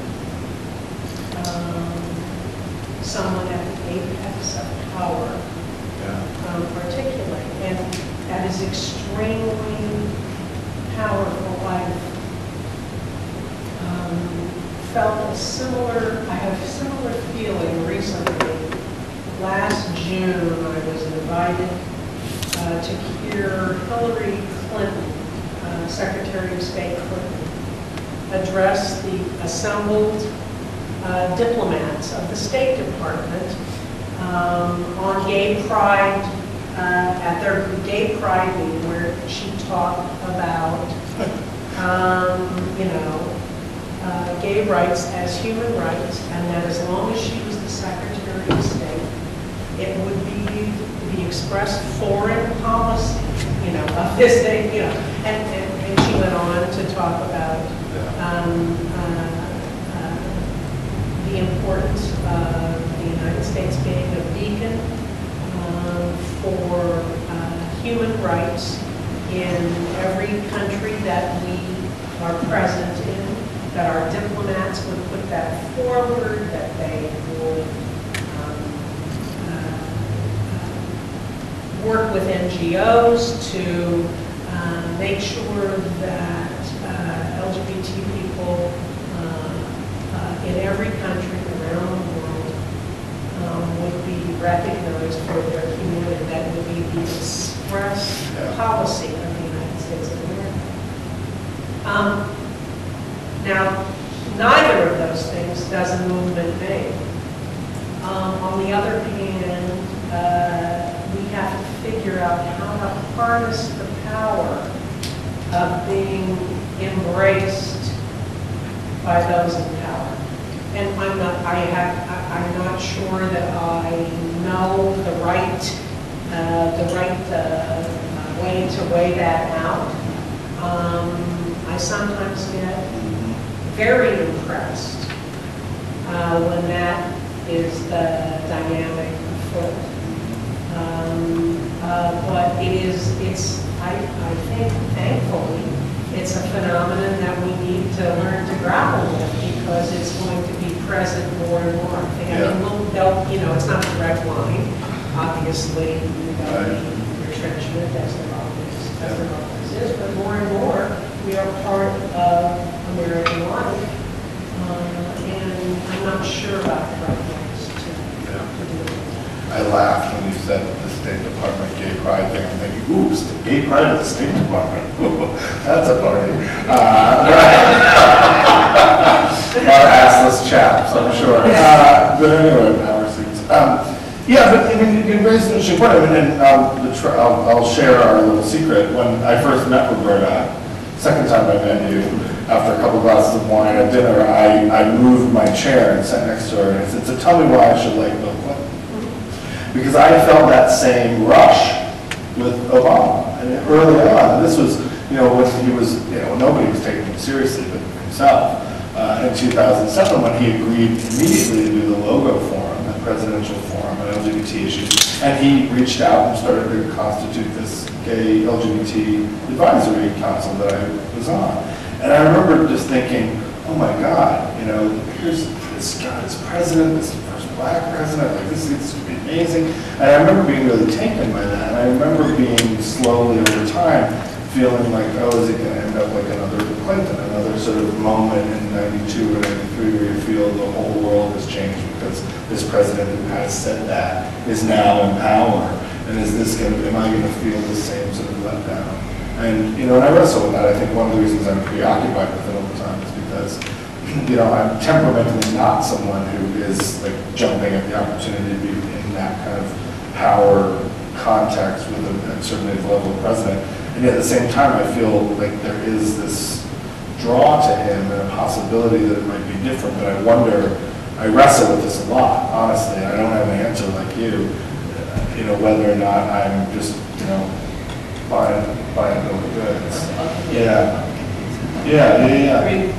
Someone at the apex of power articulate, and that is extremely powerful. felt I have a similar feeling recently. Last June, I was invited to hear Hillary Clinton, Secretary of State Clinton, address the assembled diplomats of the State Department on Gay Pride, at their Gay Pride meeting, where she talked about, gay rights as human rights, and that as long as she was the Secretary of State, it would be the express foreign policy, of this thing, and she went on to talk about the importance of the United States being a beacon for human rights in every country that we are present in, that our diplomats would put that forward, that they would work with NGOs to make sure that LGBT people in every country around the world would be recognized for their humanity. That would be the express policy of the United States of America. Now, neither of those things does a movement make. On the other hand, we have to figure out how to harness the power of being embraced by those in power. And I'm not sure that I know the right way to weigh that out. I sometimes get very impressed when that is the dynamic afoot. But I think, thankfully, it's a phenomenon that we need to learn to grapple with, because it's going to be present more and more. It's not a direct line. Obviously, there'll be retrenchment as there always is, but more and more, we are part of American life, and I'm not sure about the right ways to do it. I laughed when you said the State Department gay pride thing. I'm thinking, oops, the gay pride of the State Department. That's a party. Our assless chaps, I'm sure. But anyway, power seats. But I mean, you raised an interesting point. And I'll share our little secret. When I first met Roberta, second time I met you, after a couple glasses of wine at dinner, I moved my chair and sat next to her, and I said, "So tell me why I should like Bill Clinton." Because I felt that same rush with Obama. And early on, this was, when he was, nobody was taking him seriously but himself. In 2007, when he agreed immediately to do the logo forum, the presidential forum on LGBT issues, and he reached out and started to constitute this gay LGBT advisory council that I was on. And I remember just thinking, oh my God, here's this guy, this president, this first black president, like this would be amazing. And I remember being really taken by that. And I remember being slowly over time feeling like, oh, is it going to end up like another Clinton, another sort of moment in 92 or 93 where you feel the whole world has changed because this president who has said that is now in power. And am I going to feel the same sort of letdown? And, and I wrestle with that. I think one of the reasons I'm preoccupied with it all the time is because, I'm temperamentally not someone who is like jumping at the opportunity to be in that kind of power context with a certain level of president. And yet at the same time, I feel like there is this draw to him and a possibility that it might be different. But I wrestle with this a lot, honestly. I don't have an answer like you, whether or not I'm just, buying bill of goods. Yeah. I mean,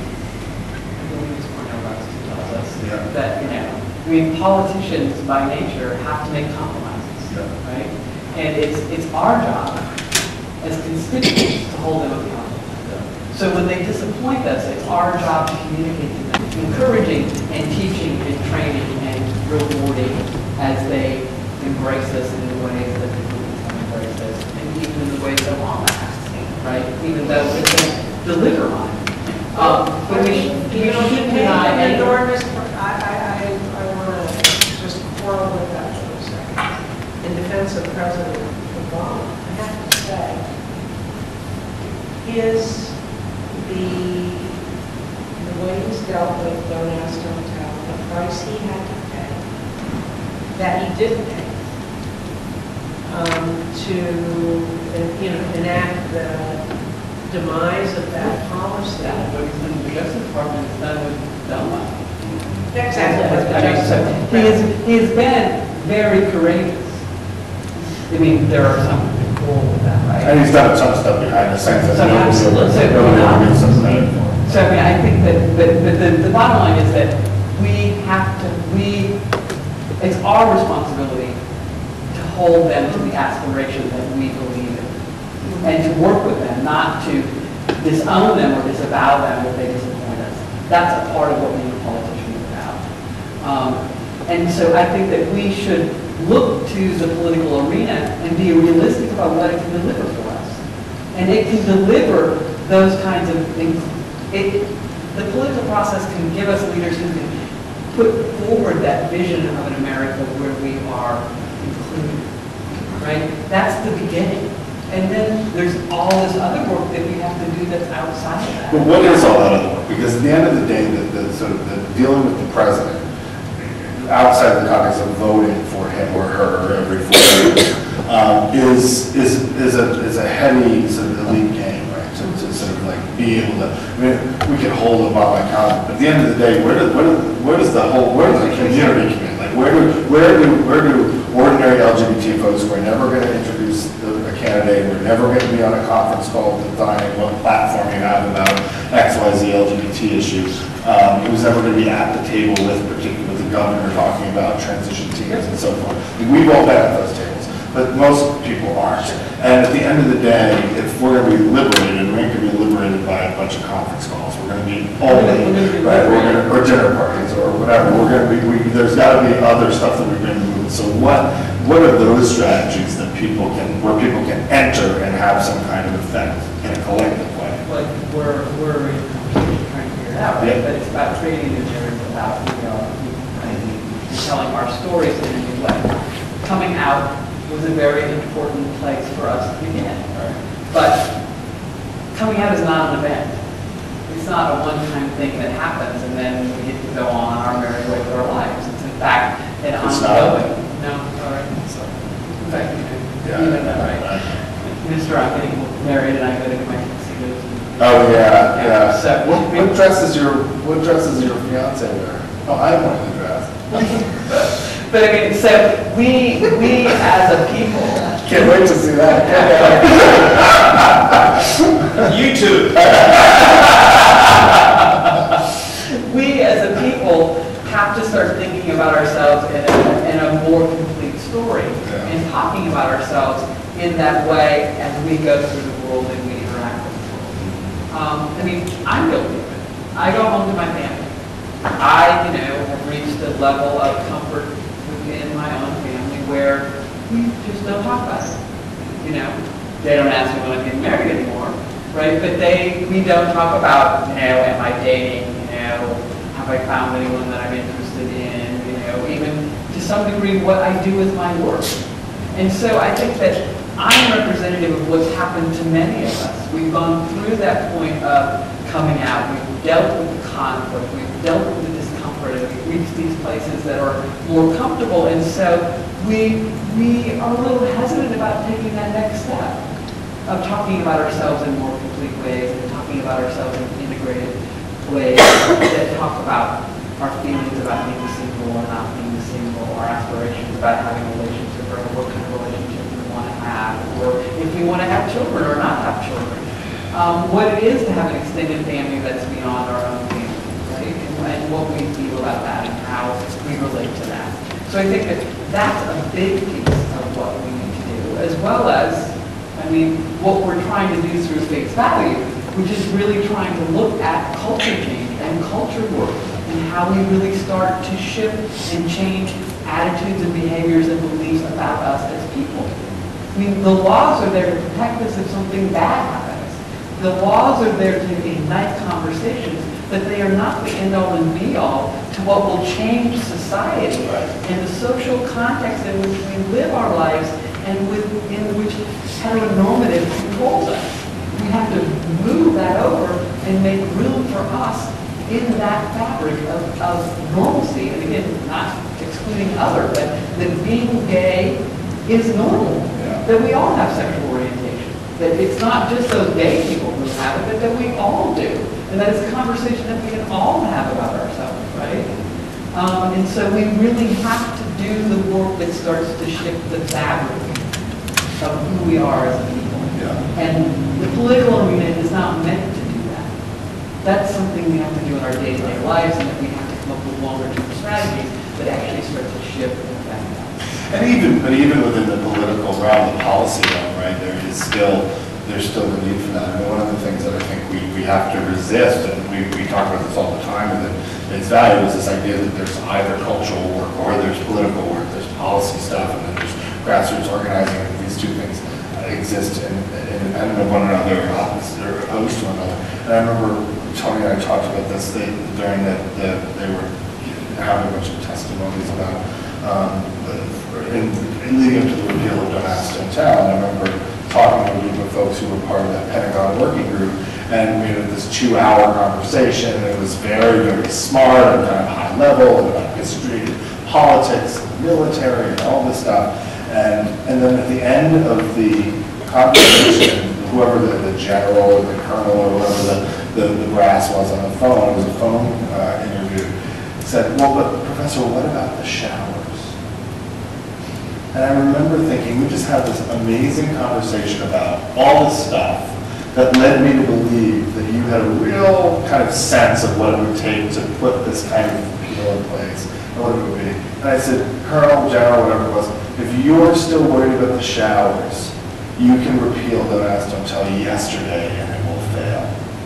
that, politicians by nature have to make compromises, right? And it's our job as constituents to hold them accountable. So when they disappoint us, it's our job to communicate to them, encouraging and teaching and training and rewarding as they embrace us in the ways that the movements have embraced us, and even in the ways that Obama has, right? Even though we can deliver on it. But we shouldn't deny any President Obama, I have to say, is the way he's dealt with Don't Ask, Don't Tell, the price he had to pay, that he did pay, to enact the demise of that policy. Yeah, but the Justice Department has done with Belmont. Exactly. What the I mean, Justice so he has been very courageous. I mean, there are some people with that, right? And he's done some stuff behind the scenes that Absolutely. nobody gets some credit for. So I mean, I think that the bottom line is that it's our responsibility to hold them to the aspiration that we believe in, and to work with them, not to disown them or disavow them if they disappoint us. That's a part of what being a politician is about. And so I think that we should look to the political arena and be realistic about what it can deliver for us. And it can deliver those kinds of things. The political process can give us leaders who can put forward that vision of an America where we are included, right? That's the beginning. And then there's all this other work that we have to do that's outside of that. But what is all that other work? Because at the end of the day, the dealing with the president, outside the context of voting for him or her every 4 years, is a heavy sort of elite game, right? To sort of like be able to, I mean, we can hold them up on count, but at the end of the day, where does the community come in? Like where do ordinary LGBT folks who are never going to introduce a candidate, we're never going to be on a conference call defining what platform you have about XYZ LGBT issues, who's never going to be at the table with the governor talking about transition teams and so forth. I mean, we've all been at those tables, but most people aren't. And at the end of the day, if we're going to be liberated, we ain't going to be liberated by a bunch of conference calls. We're going to be only, right? Or dinner parties or whatever. There's got to be other stuff that we're going to move. So what are those strategies that where people can enter and have some kind of effect in a collective way? Like we're in conversation trying to figure it out, right? Yeah. But it's about creating new narratives about telling our stories in a new way. Coming out was a very important place for us to begin. Right. But coming out is not an event. It's not a one-time thing that happens and then we get to go on our merry way with our lives. It's in fact an ongoing. No, all right. So, in fact, you know that, right? Mr. I'm getting married and I'm going to get my tuxedos. Oh yeah. So what dress is your fiance wear? Oh, I'm wearing the dress. But I mean, so we as a people. Can't wait to see that. YouTube. We as a people have to start thinking about ourselves in a more complete story and talking about ourselves in that way as we go through the world and we interact with the world. I mean, I'm guilty of it. I go home to my family. I, have reached a level of comfort within my own family where we just don't talk about it. They don't ask me when I'm getting married anymore, right? But we don't talk about, am I dating? Have I found anyone that I'm interested in? Even to some degree what I do with my work. And so I think that I'm representative of what's happened to many of us. We've gone through that point of coming out. We've dealt with the conflict. We've dealt with the discomfort. And we've reached these places that are more comfortable. And so we are a little hesitant about taking that next step of talking about ourselves in more complete ways and talking about ourselves in integrated ways that talk about our feelings about being single or not being single, our aspirations about having a relationship or what kind of relationship we want to have, or if we want to have children or not have children. What it is to have an extended family that's beyond our own family, right? And what we feel about that and how we relate to that. So I think that that's a big piece of what we need to do, as well as, what we're trying to do through face value, which is really trying to look at culture change and culture work and how we really start to shift and change attitudes and behaviors and beliefs about us as people. The laws are there to protect us if something bad happens. The laws are there to ignite conversations, but they are not the end-all and be-all to what will change society and the social context in which we live our lives and in which heteronormative controls us. We have to move that over and make room for us in that fabric of normalcy. And again, not excluding other, but that being gay is normal. Yeah. That we all have sexual orientation. That it's not just those gay people who have it, but that we all do. And that it's a conversation that we can all have about ourselves, right? And so we really have to do the work that starts to shift the fabric of who we are as a people. Yeah. And the political arena is not meant to do that. That's something we have to do in our day-to-day lives, and that we have to come up with longer-term strategies that actually start to shift and affect that. But even within the political realm, the policy realm, right, there's still the need for that. And one of the things that I think we have to resist, and we talk about this all the time, and that it's valued, is this idea that there's either cultural work or there's political work, there's policy stuff, and then there's grassroots organizing, and these two things exist independent of one another or opposite or opposed to one another. And I remember Tony and I talked about this during they were having a bunch of testimonies about in leading up to the repeal of Don't Ask, Don't Tell. And I remember talking to a group of folks who were part of that Pentagon working group, and we had this 2-hour conversation. It was very, very smart and kind of high level, and about history, politics, military, and all this stuff. And then at the end of the conversation, whoever the general or the colonel or whoever the brass was on the phone, it was a phone interview, said, well, but Professor, what about the showers? And I remember thinking, we just had this amazing conversation about all this stuff that led me to believe that you had a real kind of sense of what it would take to put this kind of appeal in place, and what it would be. And I said, Colonel, General, whatever it was, if you're still worried about the showers, you can repeal Don't Ask, Don't Tell yesterday, and it will fail.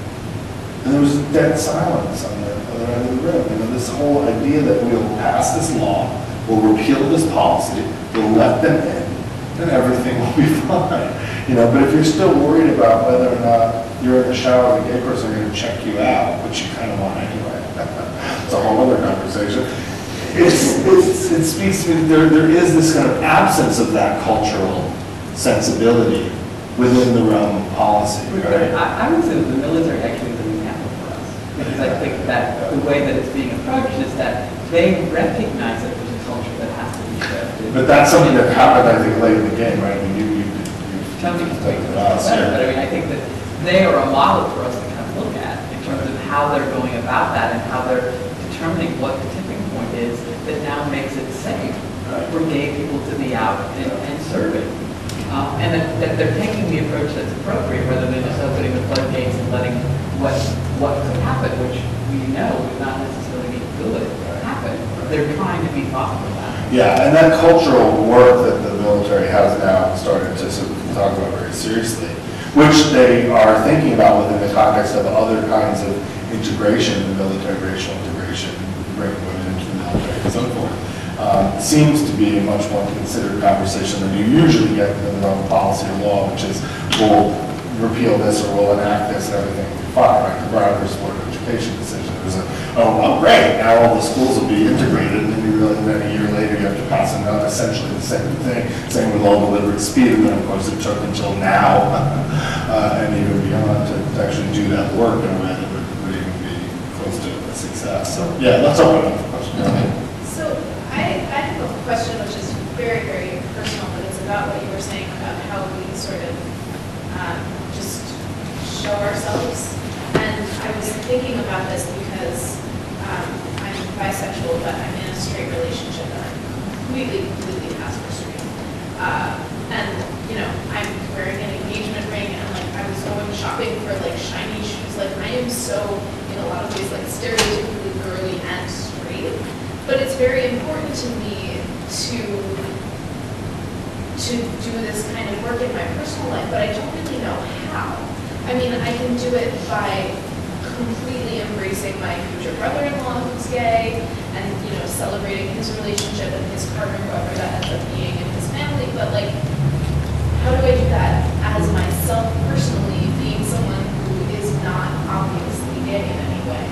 And there was dead silence on the other end of the room. You know, this whole idea that we'll pass this law, we'll repeal this policy, we'll let them in, and everything will be fine. You know, but if you're still worried about whether or not you're in the shower and a gay person are going to check you out, which you kind of want anyway, it's a whole other conversation. It speaks to me, there is this kind of absence of that cultural sensibility within the realm of policy, right? I would say that the military actually is an example for us, because I think that the way that it's being approached is that they recognize that there's a culture that has to be shifted. But that's something that happened, I think, late in the game, right? I mean, you tell me take the boss better, here. but I mean, I think that they are a model for us to kind of look at in terms of how they're going about that and how they're determining what the tipping point is that now makes it safe for gay people to be out and serving. And that they're taking the approach that's appropriate rather than just opening the floodgates and letting what could happen, which we know would not necessarily be good, happen. They're trying to be thoughtful about it. Yeah, and that cultural work that the military has now started to sort of talk about very seriously, which they are thinking about within the context of other kinds of integration, the military, racial integration, bringing women into the military and so forth, seems to be a much more considered conversation than you usually get within the realm of policy or law, which is, we'll repeal this or we'll enact this and everything will be fine, right? The Brown versus Board of Education decision. It was well, great, now all the schools will be integrated, and then you realize that a year later you have to pass another, essentially the same thing, same with all deliberate speed, and then of course it took until now, and even beyond, to actually do that work in a way that would even be close to a success. So yeah, let's open up the question. So I have a question which is very, very personal, but it's about what you were saying about how we sort of just show ourselves. And I was thinking about this because I'm bisexual, but I'm in a straight relationship that I'm completely past pursuing. And, you know, I'm wearing an engagement ring, and like I was going shopping for like shiny shoes. Like I am so, in a lot of ways, like stereotypically girly and straight. But it's very important to me to do this kind of work in my personal life, but I don't really know how. I mean, I can do it by completely embracing my future brother-in-law who's gay and, you know, celebrating his relationship and his partner, whoever that ends up being, in his family. But, like, how do I do that as myself personally, being someone who is not obviously gay in any way?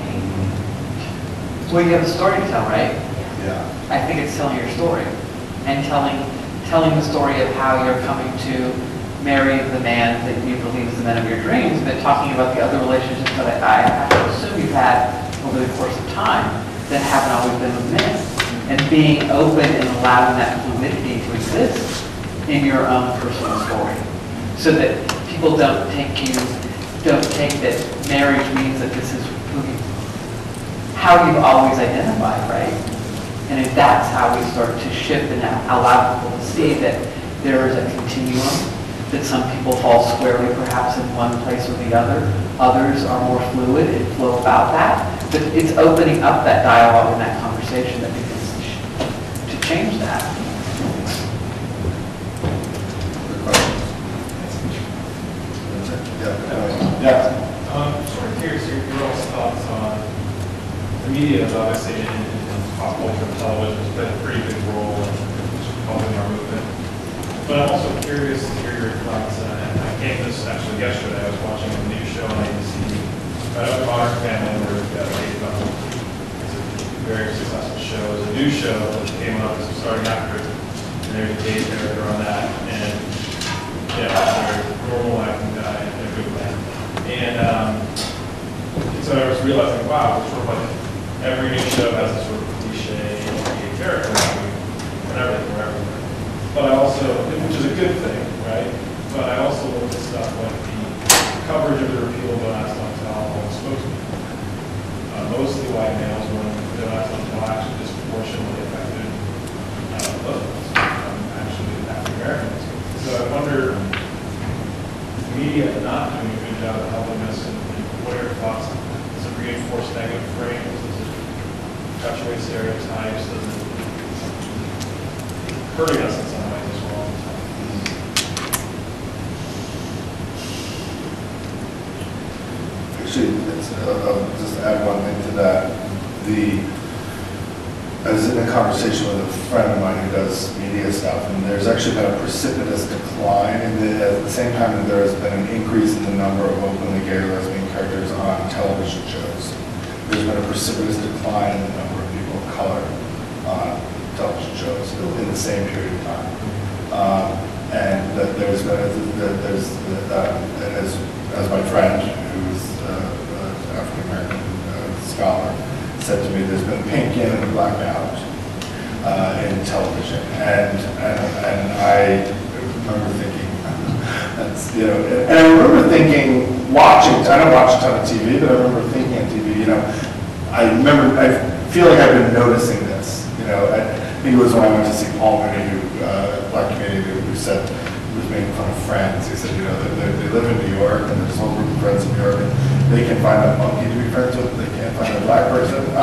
Well, you have a story to tell, right? Yeah. I think it's telling your story and telling telling the story of how you're coming to marry the man that you believe is the man of your dreams, but talking about the other relationships that I have to assume you've had over the course of time that haven't always been with men. And being open and allowing that fluidity to exist in your own personal story. So that people don't take that marriage means that this is how you've always identified, right? And if that's how we start to shift and allow people to see that there is a continuum, that some people fall squarely perhaps in one place or the other, others are more fluid and flow about that, but it's opening up that dialogue and that conversation that begins to change that. Yeah. Sort of curious your all's thoughts on the media is obviously in pop culture and television has played a pretty big role in helping our movement. But I'm also curious to hear your thoughts, and I came this actually yesterday. I was watching a news show on ABC about a Modern Family where we've got it's a very successful show. It's a new show that came up starting after, and there's a gay character on that, and yeah, it's a very normal acting guy and a good man. And so I was realizing, wow, it's sort of like every new show has this sort of cliche gay character and everything, wherever. But I also, which is a good thing, right? But I also look at stuff like the coverage of the repeal of the last alcohol spokesman. Mostly white males when the last alcohol actually disproportionately affected Muslims, actually African Americans. So I wonder, the media not doing a good job of helping us, and what are your thoughts on that? Does it reinforce negative frames? Does it perpetuate stereotypes? Does it hurting us in some ways as well? Actually, I'll just add one thing to that. I was in a conversation with a friend of mine who does media stuff, and there's actually been a precipitous decline. And at the same time, there has been an increase in the number of openly gay or lesbian characters on television shows. There's been a precipitous decline in the number of people of color on television shows in the same period of time. And that there's been, and as my friend, who's an African-American scholar, said to me, there's been pink in and blacked out in television. And I remember thinking, that's, you know, and I remember thinking, watching, I don't watch a ton of TV, but I remember thinking on TV, you know, I feel like I've been noticing this, you know. I think it was when I went to see Paul Mooney, black comedian, who said, was making fun of friends. He said, you know, they live in New York, and there's a whole group of friends in New York, and they can find a monkey to be friends with, they can't find a black person. And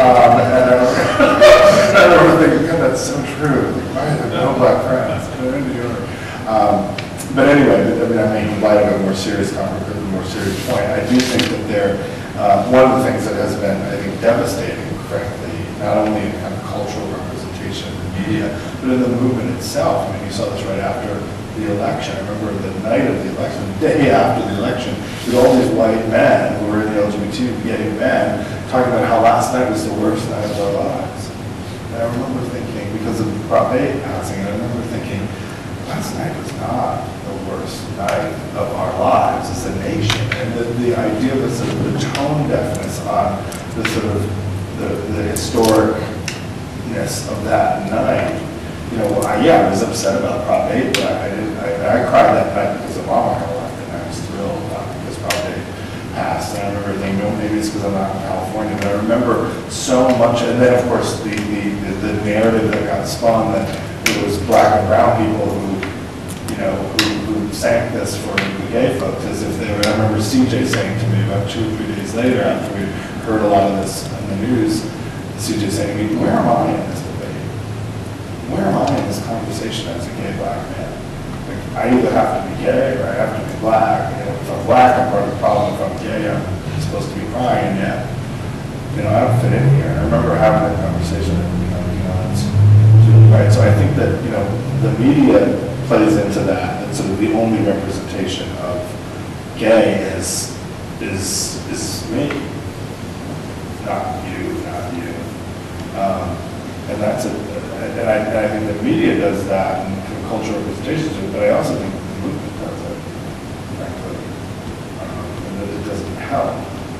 I remember thinking, God, that's so true. Like, why are there no black friends? They're in New York. But anyway, I mean, I'm making light of a more serious conference, a more serious point. I do think that one of the things that has been, I think, devastating, frankly, not only in kind of cultural representation in the media, but in the movement itself. I mean, you saw this right after the election. I remember the night of the election, the day after the election, with all these white men who were in the LGBT gay men talking about how last night was the worst night of our lives. And I remember thinking, because of Prop 8 passing, I remember thinking, last night was not the worst night of our lives as a nation. And the idea of the sort of the tone deafness on the sort of the historicness of that night. You know, I was upset about Prop 8, but I cried that night because Obama got elected, and I was thrilled because Prop 8 passed. And I remember thinking, well, maybe it's because I'm not in California, but I remember so much. And then, of course, the narrative that got spun that it was black and brown people who, you know, who sank this for the gay folks, as if they were. I remember CJ saying to me about 2 or 3 days later, after we heard a lot of this in the news, CJ saying to me, where am I in this debate? Where am I in this conversation as a gay black man? Like, I either have to be gay or I have to be black. You know, if I'm black, I'm part of the problem. If I'm gay, I'm supposed to be crying. Yeah, you know, I don't fit in here. I remember having that conversation. It's really right. So I think that, you know, the media plays into that. That's sort of the only representation of gay is me, not you. And that's and I think the media does that, and cultural representations do, but I also think the movement does it, frankly, and that it doesn't help.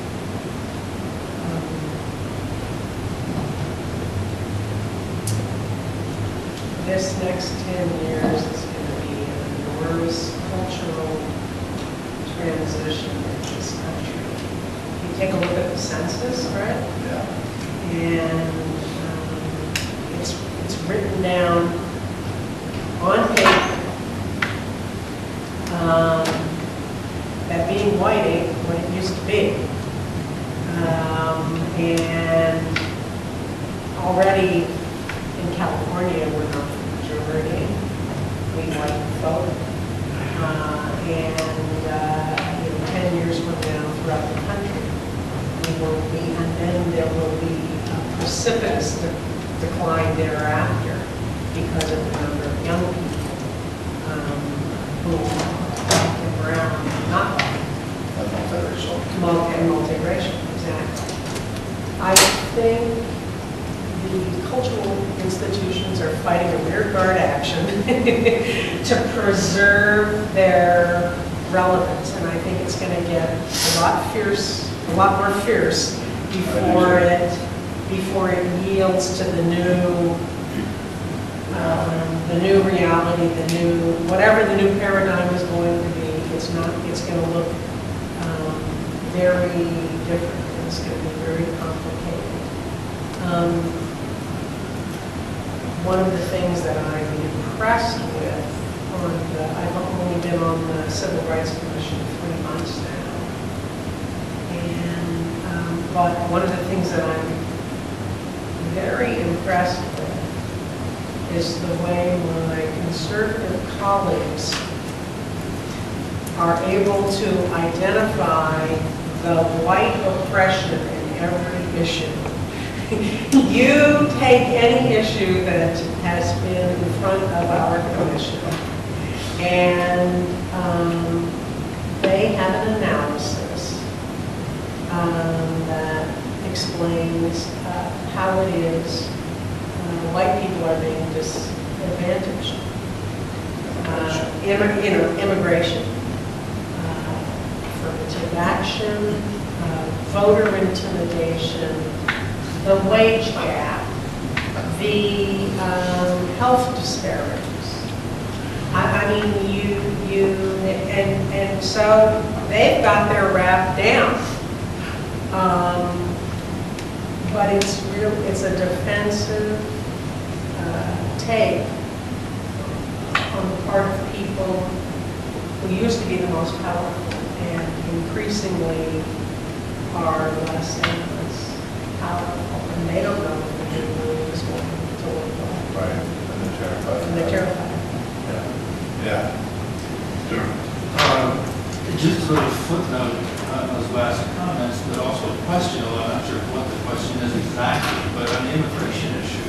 This next 10 years is going to be an enormous cultural transition in this country. You take a look at the census, right? Yeah. And it's written down on paper that being white ain't what it used to be. And already in California, we're not the majority. We white vote. And 10 years from now, throughout the country, we will be, and then there will be a precipitous decline thereafter because of the number of young people who are brown and not white. That's multiracial. Multiracial, exactly. I think the cultural institutions are fighting a rear guard action to preserve their relevance, and I think it's going to get a lot more fierce before it yields to the new reality, whatever the new paradigm is going to be. It's going to look very different, and it's going to be very complicated. One of the things that I'm impressed with I've only been on the Civil Rights Commission 3 months now, and but one of the things that I'm very impressed with is the way my conservative colleagues are able to identify the white oppression in every issue. You take any issue that has been in front of our commission, and they have an analysis that explains how it is white people are being disadvantaged. Immigration, affirmative action, voter intimidation, the wage gap, the health disparities. I mean, and so they've got their rap down. But it's a defensive take on the part of people who used to be the most powerful and increasingly are less and less powerful, and they don't know what the new world is going to look like. Right, and they're terrified. And they're terrified. Yeah. Sure. Just a little footnote on those last comments, but also a question, although I'm not sure what the question is exactly, but on the immigration issue.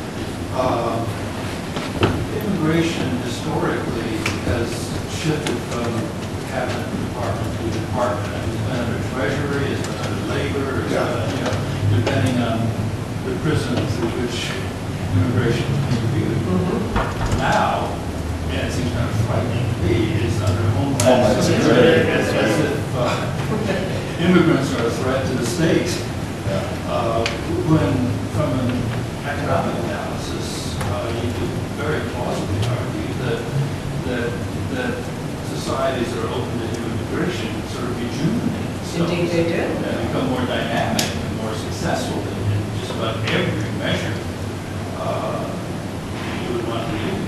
Immigration historically has shifted from cabinet department to department. It's been under Treasury, it's been under Labor, it's been, depending on the prism through which immigration is being viewed. Now, and it seems kind of frightening to me, it's under Homeland Security, as if immigrants are a threat to the state. When, from an economic analysis, you could very plausibly argue that societies that are open to new immigration sort of rejuvenate themselves. Indeed they do. And become more dynamic and more successful in just about every measure you would want to use.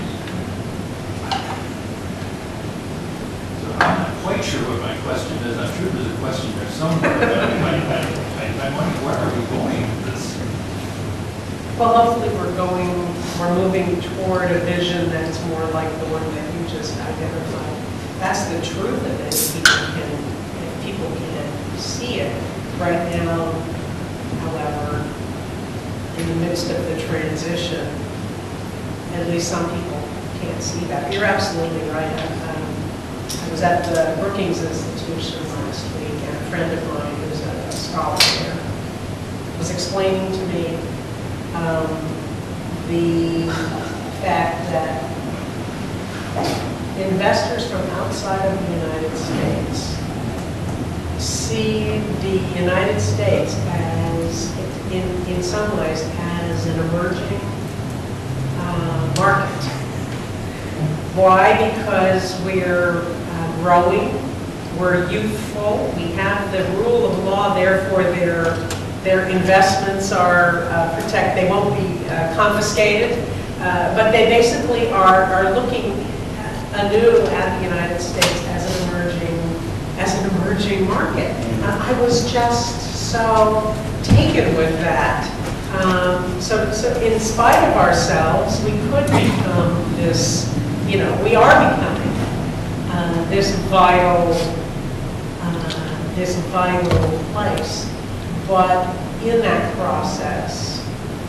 So I'm not quite sure what my question is. I'm sure there's a question there somewhere, but I wonder where are we going with this? Well, hopefully we're moving toward a vision that's more like the one that you just identified. That's the truth of it, if people can see it. Right now, however, in the midst of the transition, at least some people can't see that. You're absolutely right. I was at the Brookings Institution last week, and a friend of mine who's a scholar there was explaining to me the fact that investors from outside of the United States see the United States as, in some ways, as an emerging market. Why? Because we're growing, we're youthful, we have the rule of law, therefore their investments are protected, they won't be confiscated, but they basically are looking anew at the United States as an emerging market. I was just so taken with that. So in spite of ourselves, we could become this, we are becoming this vital place. But in that process,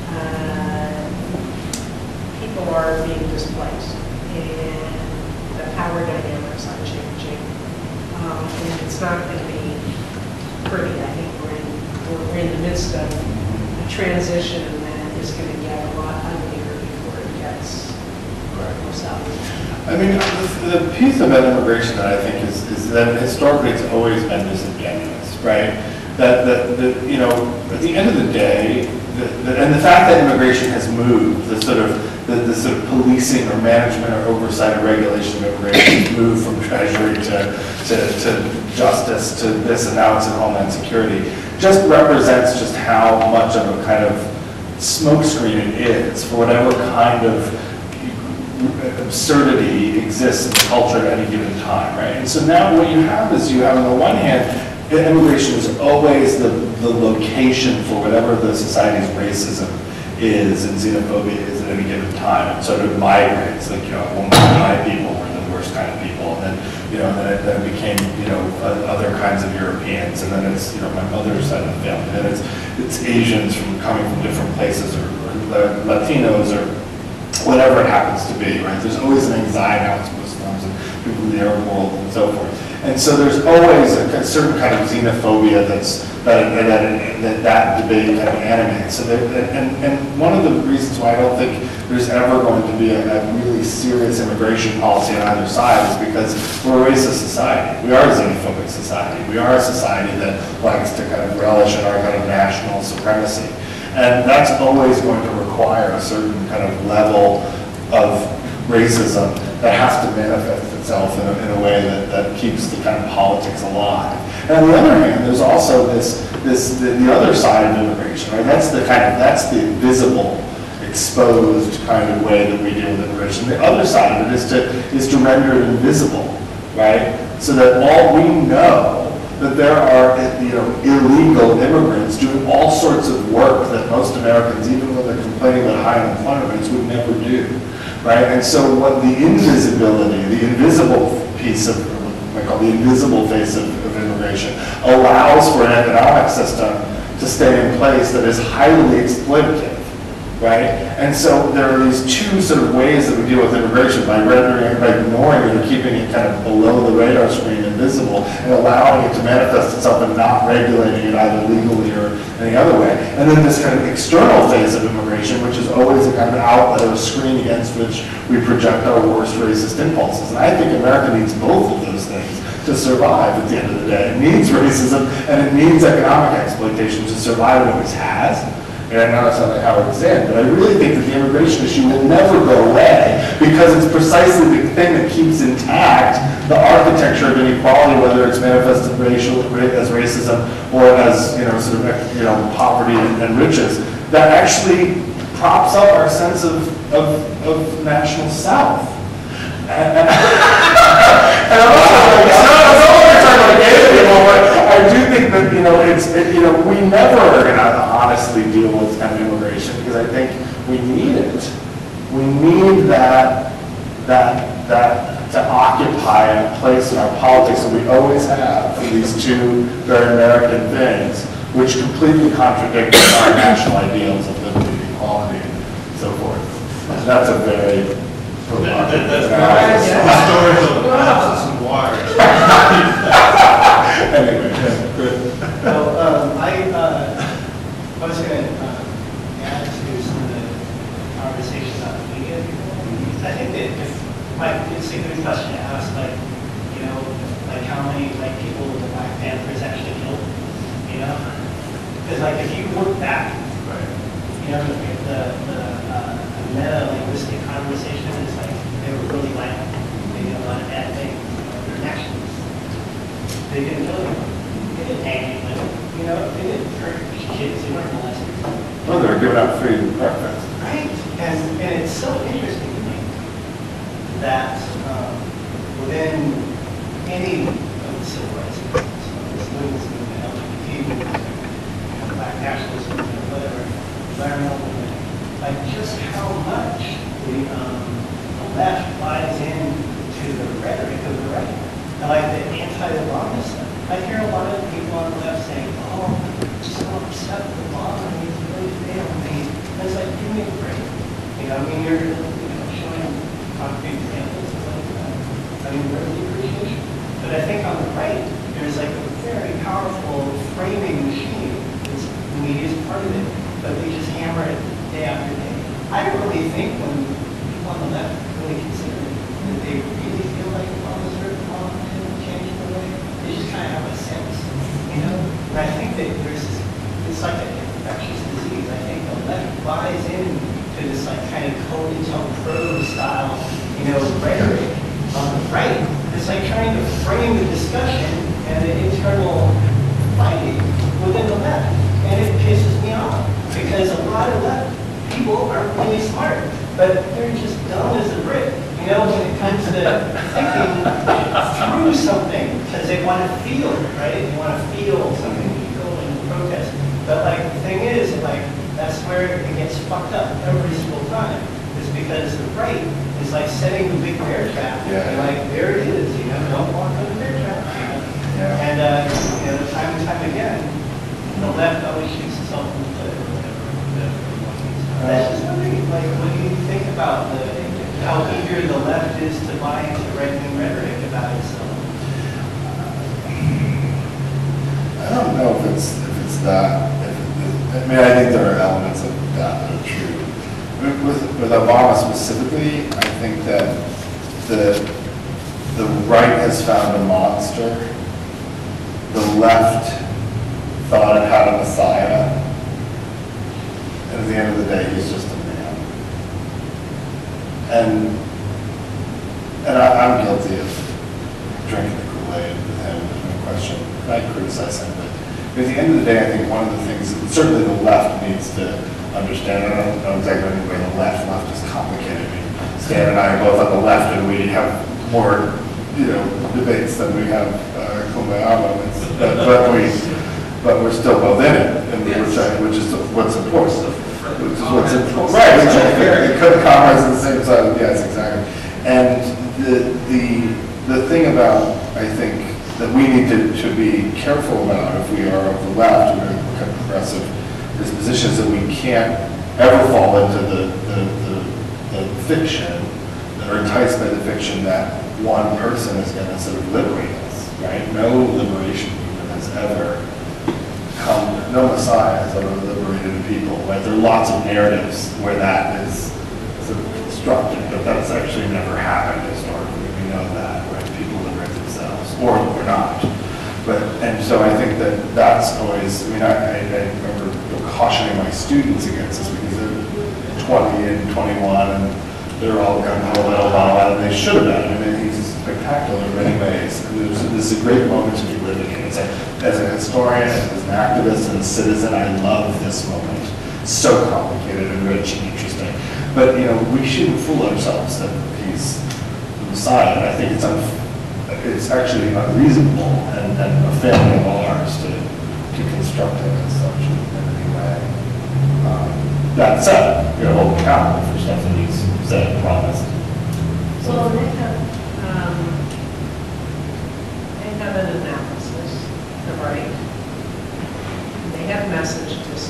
people are being displaced, and the power dynamics are changing. And it's not going to be pretty. I think we're in the midst of a transition that is going to get a lot uglier before it gets more south. I mean, the piece about immigration that I think is that historically it's always been disingenuous, right? That at the end of the day, and the fact that immigration has moved, the sort of policing or management or oversight or regulation of immigration has moved from Treasury to justice to this, and now it's in Homeland Security, just represents just how much of a kind of smokescreen it is for whatever kind of absurdity exists in the culture at any given time, right? And so now what you have is on the one hand, immigration is always the location for whatever the society's racism is and xenophobia is at any given time. It sort of migrates, like, my people were the worst kind of people, and then it became, other kinds of Europeans, and then it's, my mother's side of the family, and it's Asians coming from different places, or Latinos, or whatever it happens to be, right? There's always an anxiety now it's Muslims and people in the Arab world and so forth. And so there's always a certain kind of xenophobia that debate kind of animates. So and one of the reasons why I don't think there's ever going to be a really serious immigration policy on either side is because we're a racist society. We are a xenophobic society. We are a society that likes to kind of relish in our kind of national supremacy. And that's always going to require a certain kind of level of racism that has to manifest itself in a way that keeps the kind of politics alive. And on the other hand, there's also the other side of immigration, right? That's the invisible, exposed kind of way that we deal with immigration. The other side of it is to render it invisible, right? So that all we know that there are, illegal immigrants doing all sorts of work that most Americans, even when they're complaining about high unemployment rates, would never do, right? And so what the invisibility, the invisible piece of, what I call the invisible face of immigration, allows for an economic system to stay in place that is highly exploitative, right? And so there are these two sort of ways that we deal with immigration, by ignoring it or keeping it kind of below the radar screen, invisible, and allowing it to manifest itself and not regulating it either legally or any other way. And then this kind of external phase of immigration, which is always a kind of outlet or a screen against which we project our worst racist impulses. And I think America needs both of those things to survive at the end of the day. It needs racism and it needs economic exploitation to survive. It always has. And I know that's not how it's in, but I really think that the immigration issue will never go away because it's precisely the thing that keeps intact the architecture of inequality, whether it's manifested as racism or as poverty and riches, that actually props up our sense of national self. And I'm I do think that, we never are going to honestly deal with kind of immigration because I think we need it. We need that to occupy a place in our politics that we always have for these two very American things, which completely contradict our national ideals of liberty, equality, and so forth. And that's a very provocative Stories of the houses and wires. Anyway, Well, I was going to add to some of the conversation about media. I think that it's many like people with the Black Panthers actually killed, you know? Because like if you look back, you know, the meta-linguistic conversation is like, they were really violent. They did a lot of bad things. They're nationalists. They didn't kill anyone. They didn't hang anyone. You know, they didn't hurt kids. They weren't molested. Well, they're giving out free breakfast. Right. And it's so interesting to me that within any of the civil rights movements, this linguist movement, LGBT movement, Black nationalist movement, whatever, environmental movement, like just how much the left buys into the rhetoric of the right. And like the anti-Obama stuff. I hear a lot of people on the left saying, oh, I'm so upset with Obama, he's really failing me. And it's like, give me a break. You know, I mean, you're showing concrete examples of like that. I mean, really appreciation. But I think on the right, there's like a very powerful framing machine. The media is part of it, but they just hammer it day after day. I don't really think when people on the left really consider it, that they really feel like Obama's hurt Obama and change the way. They just kind of have a sense, you know? And I think that there's this, it's like an infectious disease. I think the left buys in to this like kind of COINTELPRO style, you know, rhetoric. On the right, it's like trying to frame the discussion and the internal fighting within the left. And it pisses me off because a lot of left people are really smart, but they're just dumb as a brick, you know, when it comes to thinking through something because they want to feel, right? They want to feel something, you go and protest. But like the thing is, like, that's where it gets fucked up every single time. Is because the right is like setting the big bear trap. Yeah. And like, there it is, you know, don't walk on the bear trap. You know? Yeah. And, you know, time and time again, the left always shoots itself in the foot or whatever. That's just wondering, like, what do you think about how eager the left is to buy into right-wing rhetoric about itself? I don't know if it's that. I mean, I think there are elements of that are true. With Obama specifically, I think that the right has found a monster. The left thought it had a messiah. And at the end of the day, he's just a man. And I'm guilty of drinking the Kool-Aid with him, there's no question. I criticize him, but at the end of the day, I think one of the things that certainly the left needs to understand, I don't know exactly anyway, the left is complicated. I mean, Stan and I are both on the left, and we have more, you know, debates than we have Kumbaya moments, but we're still both in it, and which is what's important. Right, exactly. Comrades on the same side. Yes, exactly. And the thing about, I think, that we need to be careful about if we are of the left and we're kind of progressive dispositions, that we can't ever fall into the fiction, or enticed by the fiction that one person is going to sort of liberate us, right? No liberation movement has ever come, no messiah has ever liberated a people, right? There are lots of narratives where that is sort of constructed, but that's actually never happened historically. We know that, right? People liberate themselves, or not. And so I think that that's always, I mean, I remember cautioning my students against this because they're 20 and 21 and they're all gung-ho at Obama, and they should have been. I mean, he's spectacular in many ways. And this is a great moment to be living in. As a historian, as an activist, and a citizen, I love this moment. So complicated and rich and interesting. But, you know, we shouldn't fool ourselves that he's the Messiah. And I think it's actually unreasonable and a failing of ours to construct him as such in any way. That said, you're hold him accountable for stuff that he's said and promised. Well, they have an analysis, right? They have messages.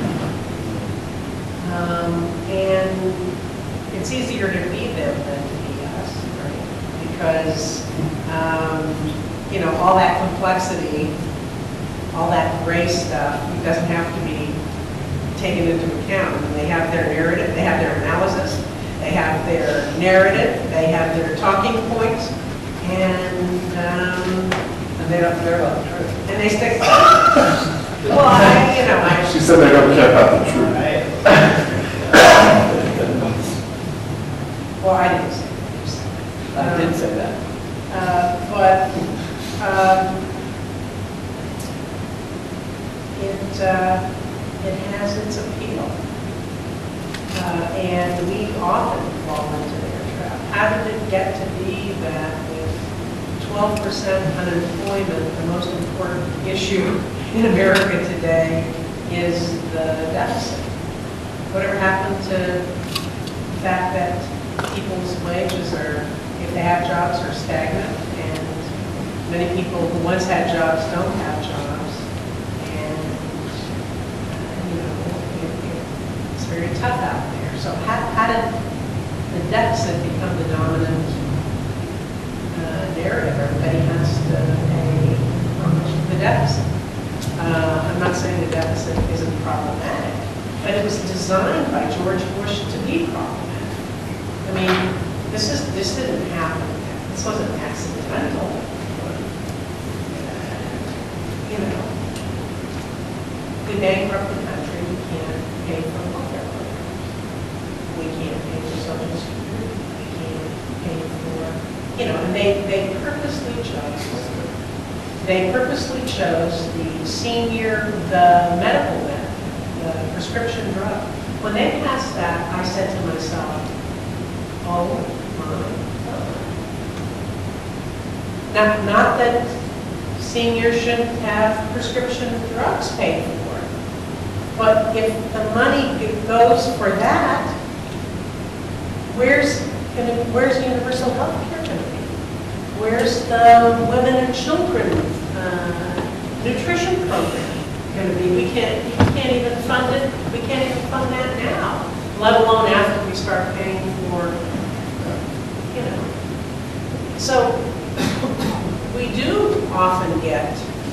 And it's easier to be them than to be us, right? Because, you know, all that complexity, all that gray stuff, it doesn't have to be taken into account. I mean, they have their narrative, they have their analysis, they have their narrative, they have their talking points, and And they don't care about the truth. And they stick, well, I, She said they don't care about the truth. Right. well, I didn't say that, you said that. I did say that. But it has its appeal. And we often fall into their trap. How did it get to be that with 12% unemployment, the most important issue in America today is the deficit? Whatever happened to the fact that people's wages are, if they have jobs, are stagnant, and many people who once had jobs don't have jobs, and it's very tough out there. So how did the deficit become the dominant narrative? Everybody has to pay how much the deficit. I'm not saying the deficit isn't problematic, but it was designed by George Bush to be problematic. I mean, this didn't happen. This wasn't accidental. We bankrupt the country. We can't pay for welfare programs. We can't pay for social security. We can't pay for, and they purposely chose the senior, the medical benefit, the prescription drug. When they passed that, I said to myself, oh my God. Not that seniors shouldn't have prescription drugs paid for, but if the money goes for that, where's universal health care going to be? Where's the women and children nutrition program going to be? We can't even fund it. We can't even fund that now, let alone after we start paying for, So we do often get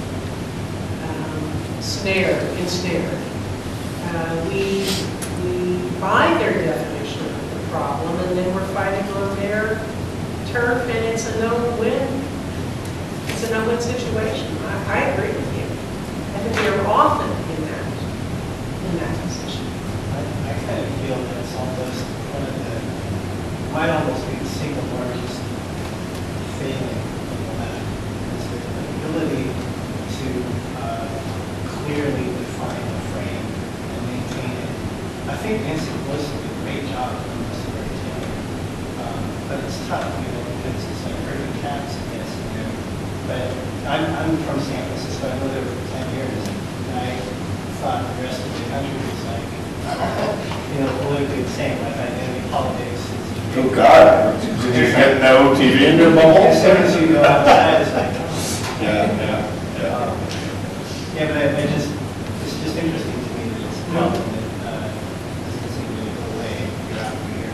ensnared. We buy their definition of the problem, and then we're fighting on their turf, and it's a no-win. It's a no-win situation. I agree with you. I think we are often in that position. I kind of feel that it's almost one of the, might almost be the single largest failing of that, is the ability to clearly define the frame and maintain it. I think Nancy Pelosi did a great job on this very thing, but it's tough, because it's like herding cats, yes, but I'm from San Francisco. I lived there for 10 years, and I thought the rest of the country was like, politically the same, like identity politics. Oh God, did you get no TV in your bubble? As soon as you go outside, it's like, yeah. But it's just interesting to me that it's common that this doesn't really go away year after year.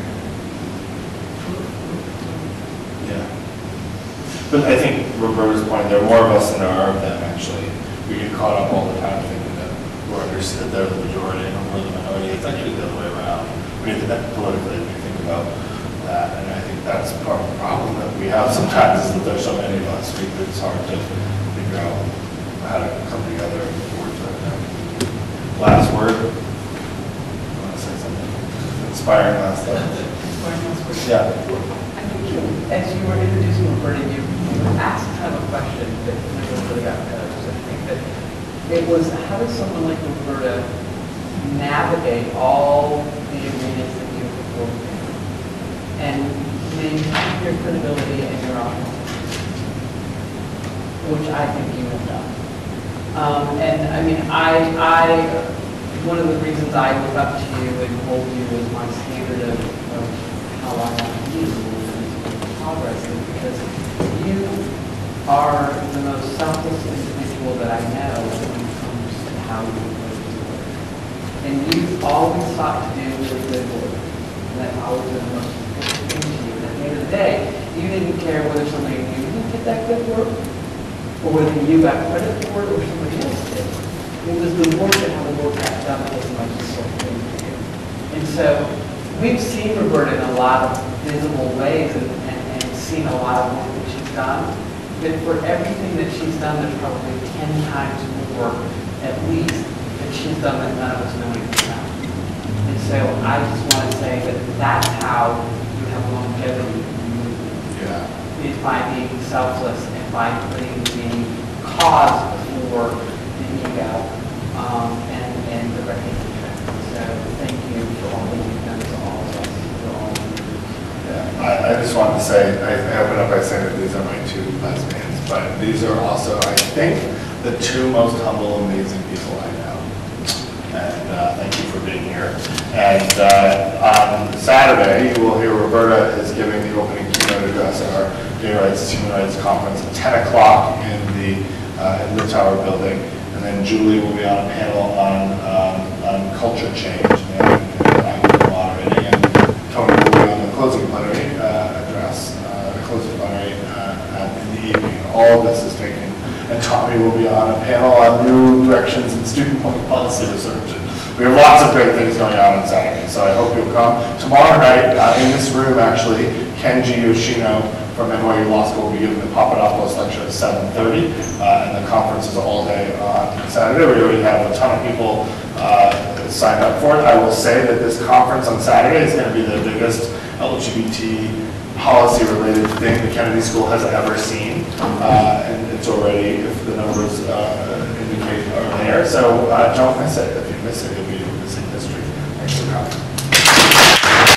Yeah. But I think Roberta's point, there are more of us than there are of them, actually. We get caught up all the time thinking that they're the majority and we're the minority. It's actually the other way around. We need to politically think about that, and I think that's part of the problem that we have sometimes, is that there's so many of us. It's hard to figure out how to come together and work with them. Last word? You want to say something? Inspiring last thought? Yeah. I think as you were introducing Roberta, you asked kind of a question that never really got posed. I think that it was, how does someone like Roberta navigate all the arenas that you perform in and maintain your credibility and your authenticity, which I think you have done. And I mean, one of the reasons I look up to you and hold you as my standard of how I want to use progress is because you are the most selfless individual that I know when it comes to how you approach the work. And you've always sought to do really good work. And that's always been the most important thing to you. And at the end of the day, you didn't care whether somebody knew you did that good work, or whether you got credit for it or somebody else did. It was the work and how the work got done that was the most important thing for you. And so we've seen Roberta in a lot of visible ways and seen a lot of work that she's done. that for everything that she's done, there's probably 10 times more, at least, that she's done that none of us know anything about. And so I just want to say that that's how you have longevity in the movement. Yeah. Is by being selfless and by putting the cause before the ego and the recognition. So thank you for all that you've done to all of us, for all of you. Yeah, I just wanted to say, I open up by saying that these are my two lesbians, but these are also, I think, the two most humble, amazing people I know. And thank you for being here. And on Saturday, you will hear Roberta is giving the opening keynote address at our Gay Rights, Human Rights Conference at 10 o'clock in the Tower building. And then Julie will be on a panel on culture change, and I will be moderating. And Tony will be on the closing plenary address, the closing plenary in the evening. All of this is taken. And Tommy will be on a panel on new directions in student public policy research. And we have lots of great things going on Saturday, so I hope you'll come. Tomorrow night, in this room, actually, Kenji Yoshino from NYU Law School will be giving the Papadopoulos lecture at 7:30, and the conference is all day on Saturday. We already have a ton of people signed up for it. I will say that this conference on Saturday is going to be the biggest LGBT policy-related thing the Kennedy School has ever seen, and it's already, if the numbers indicate, are there. So don't miss it. If you miss it,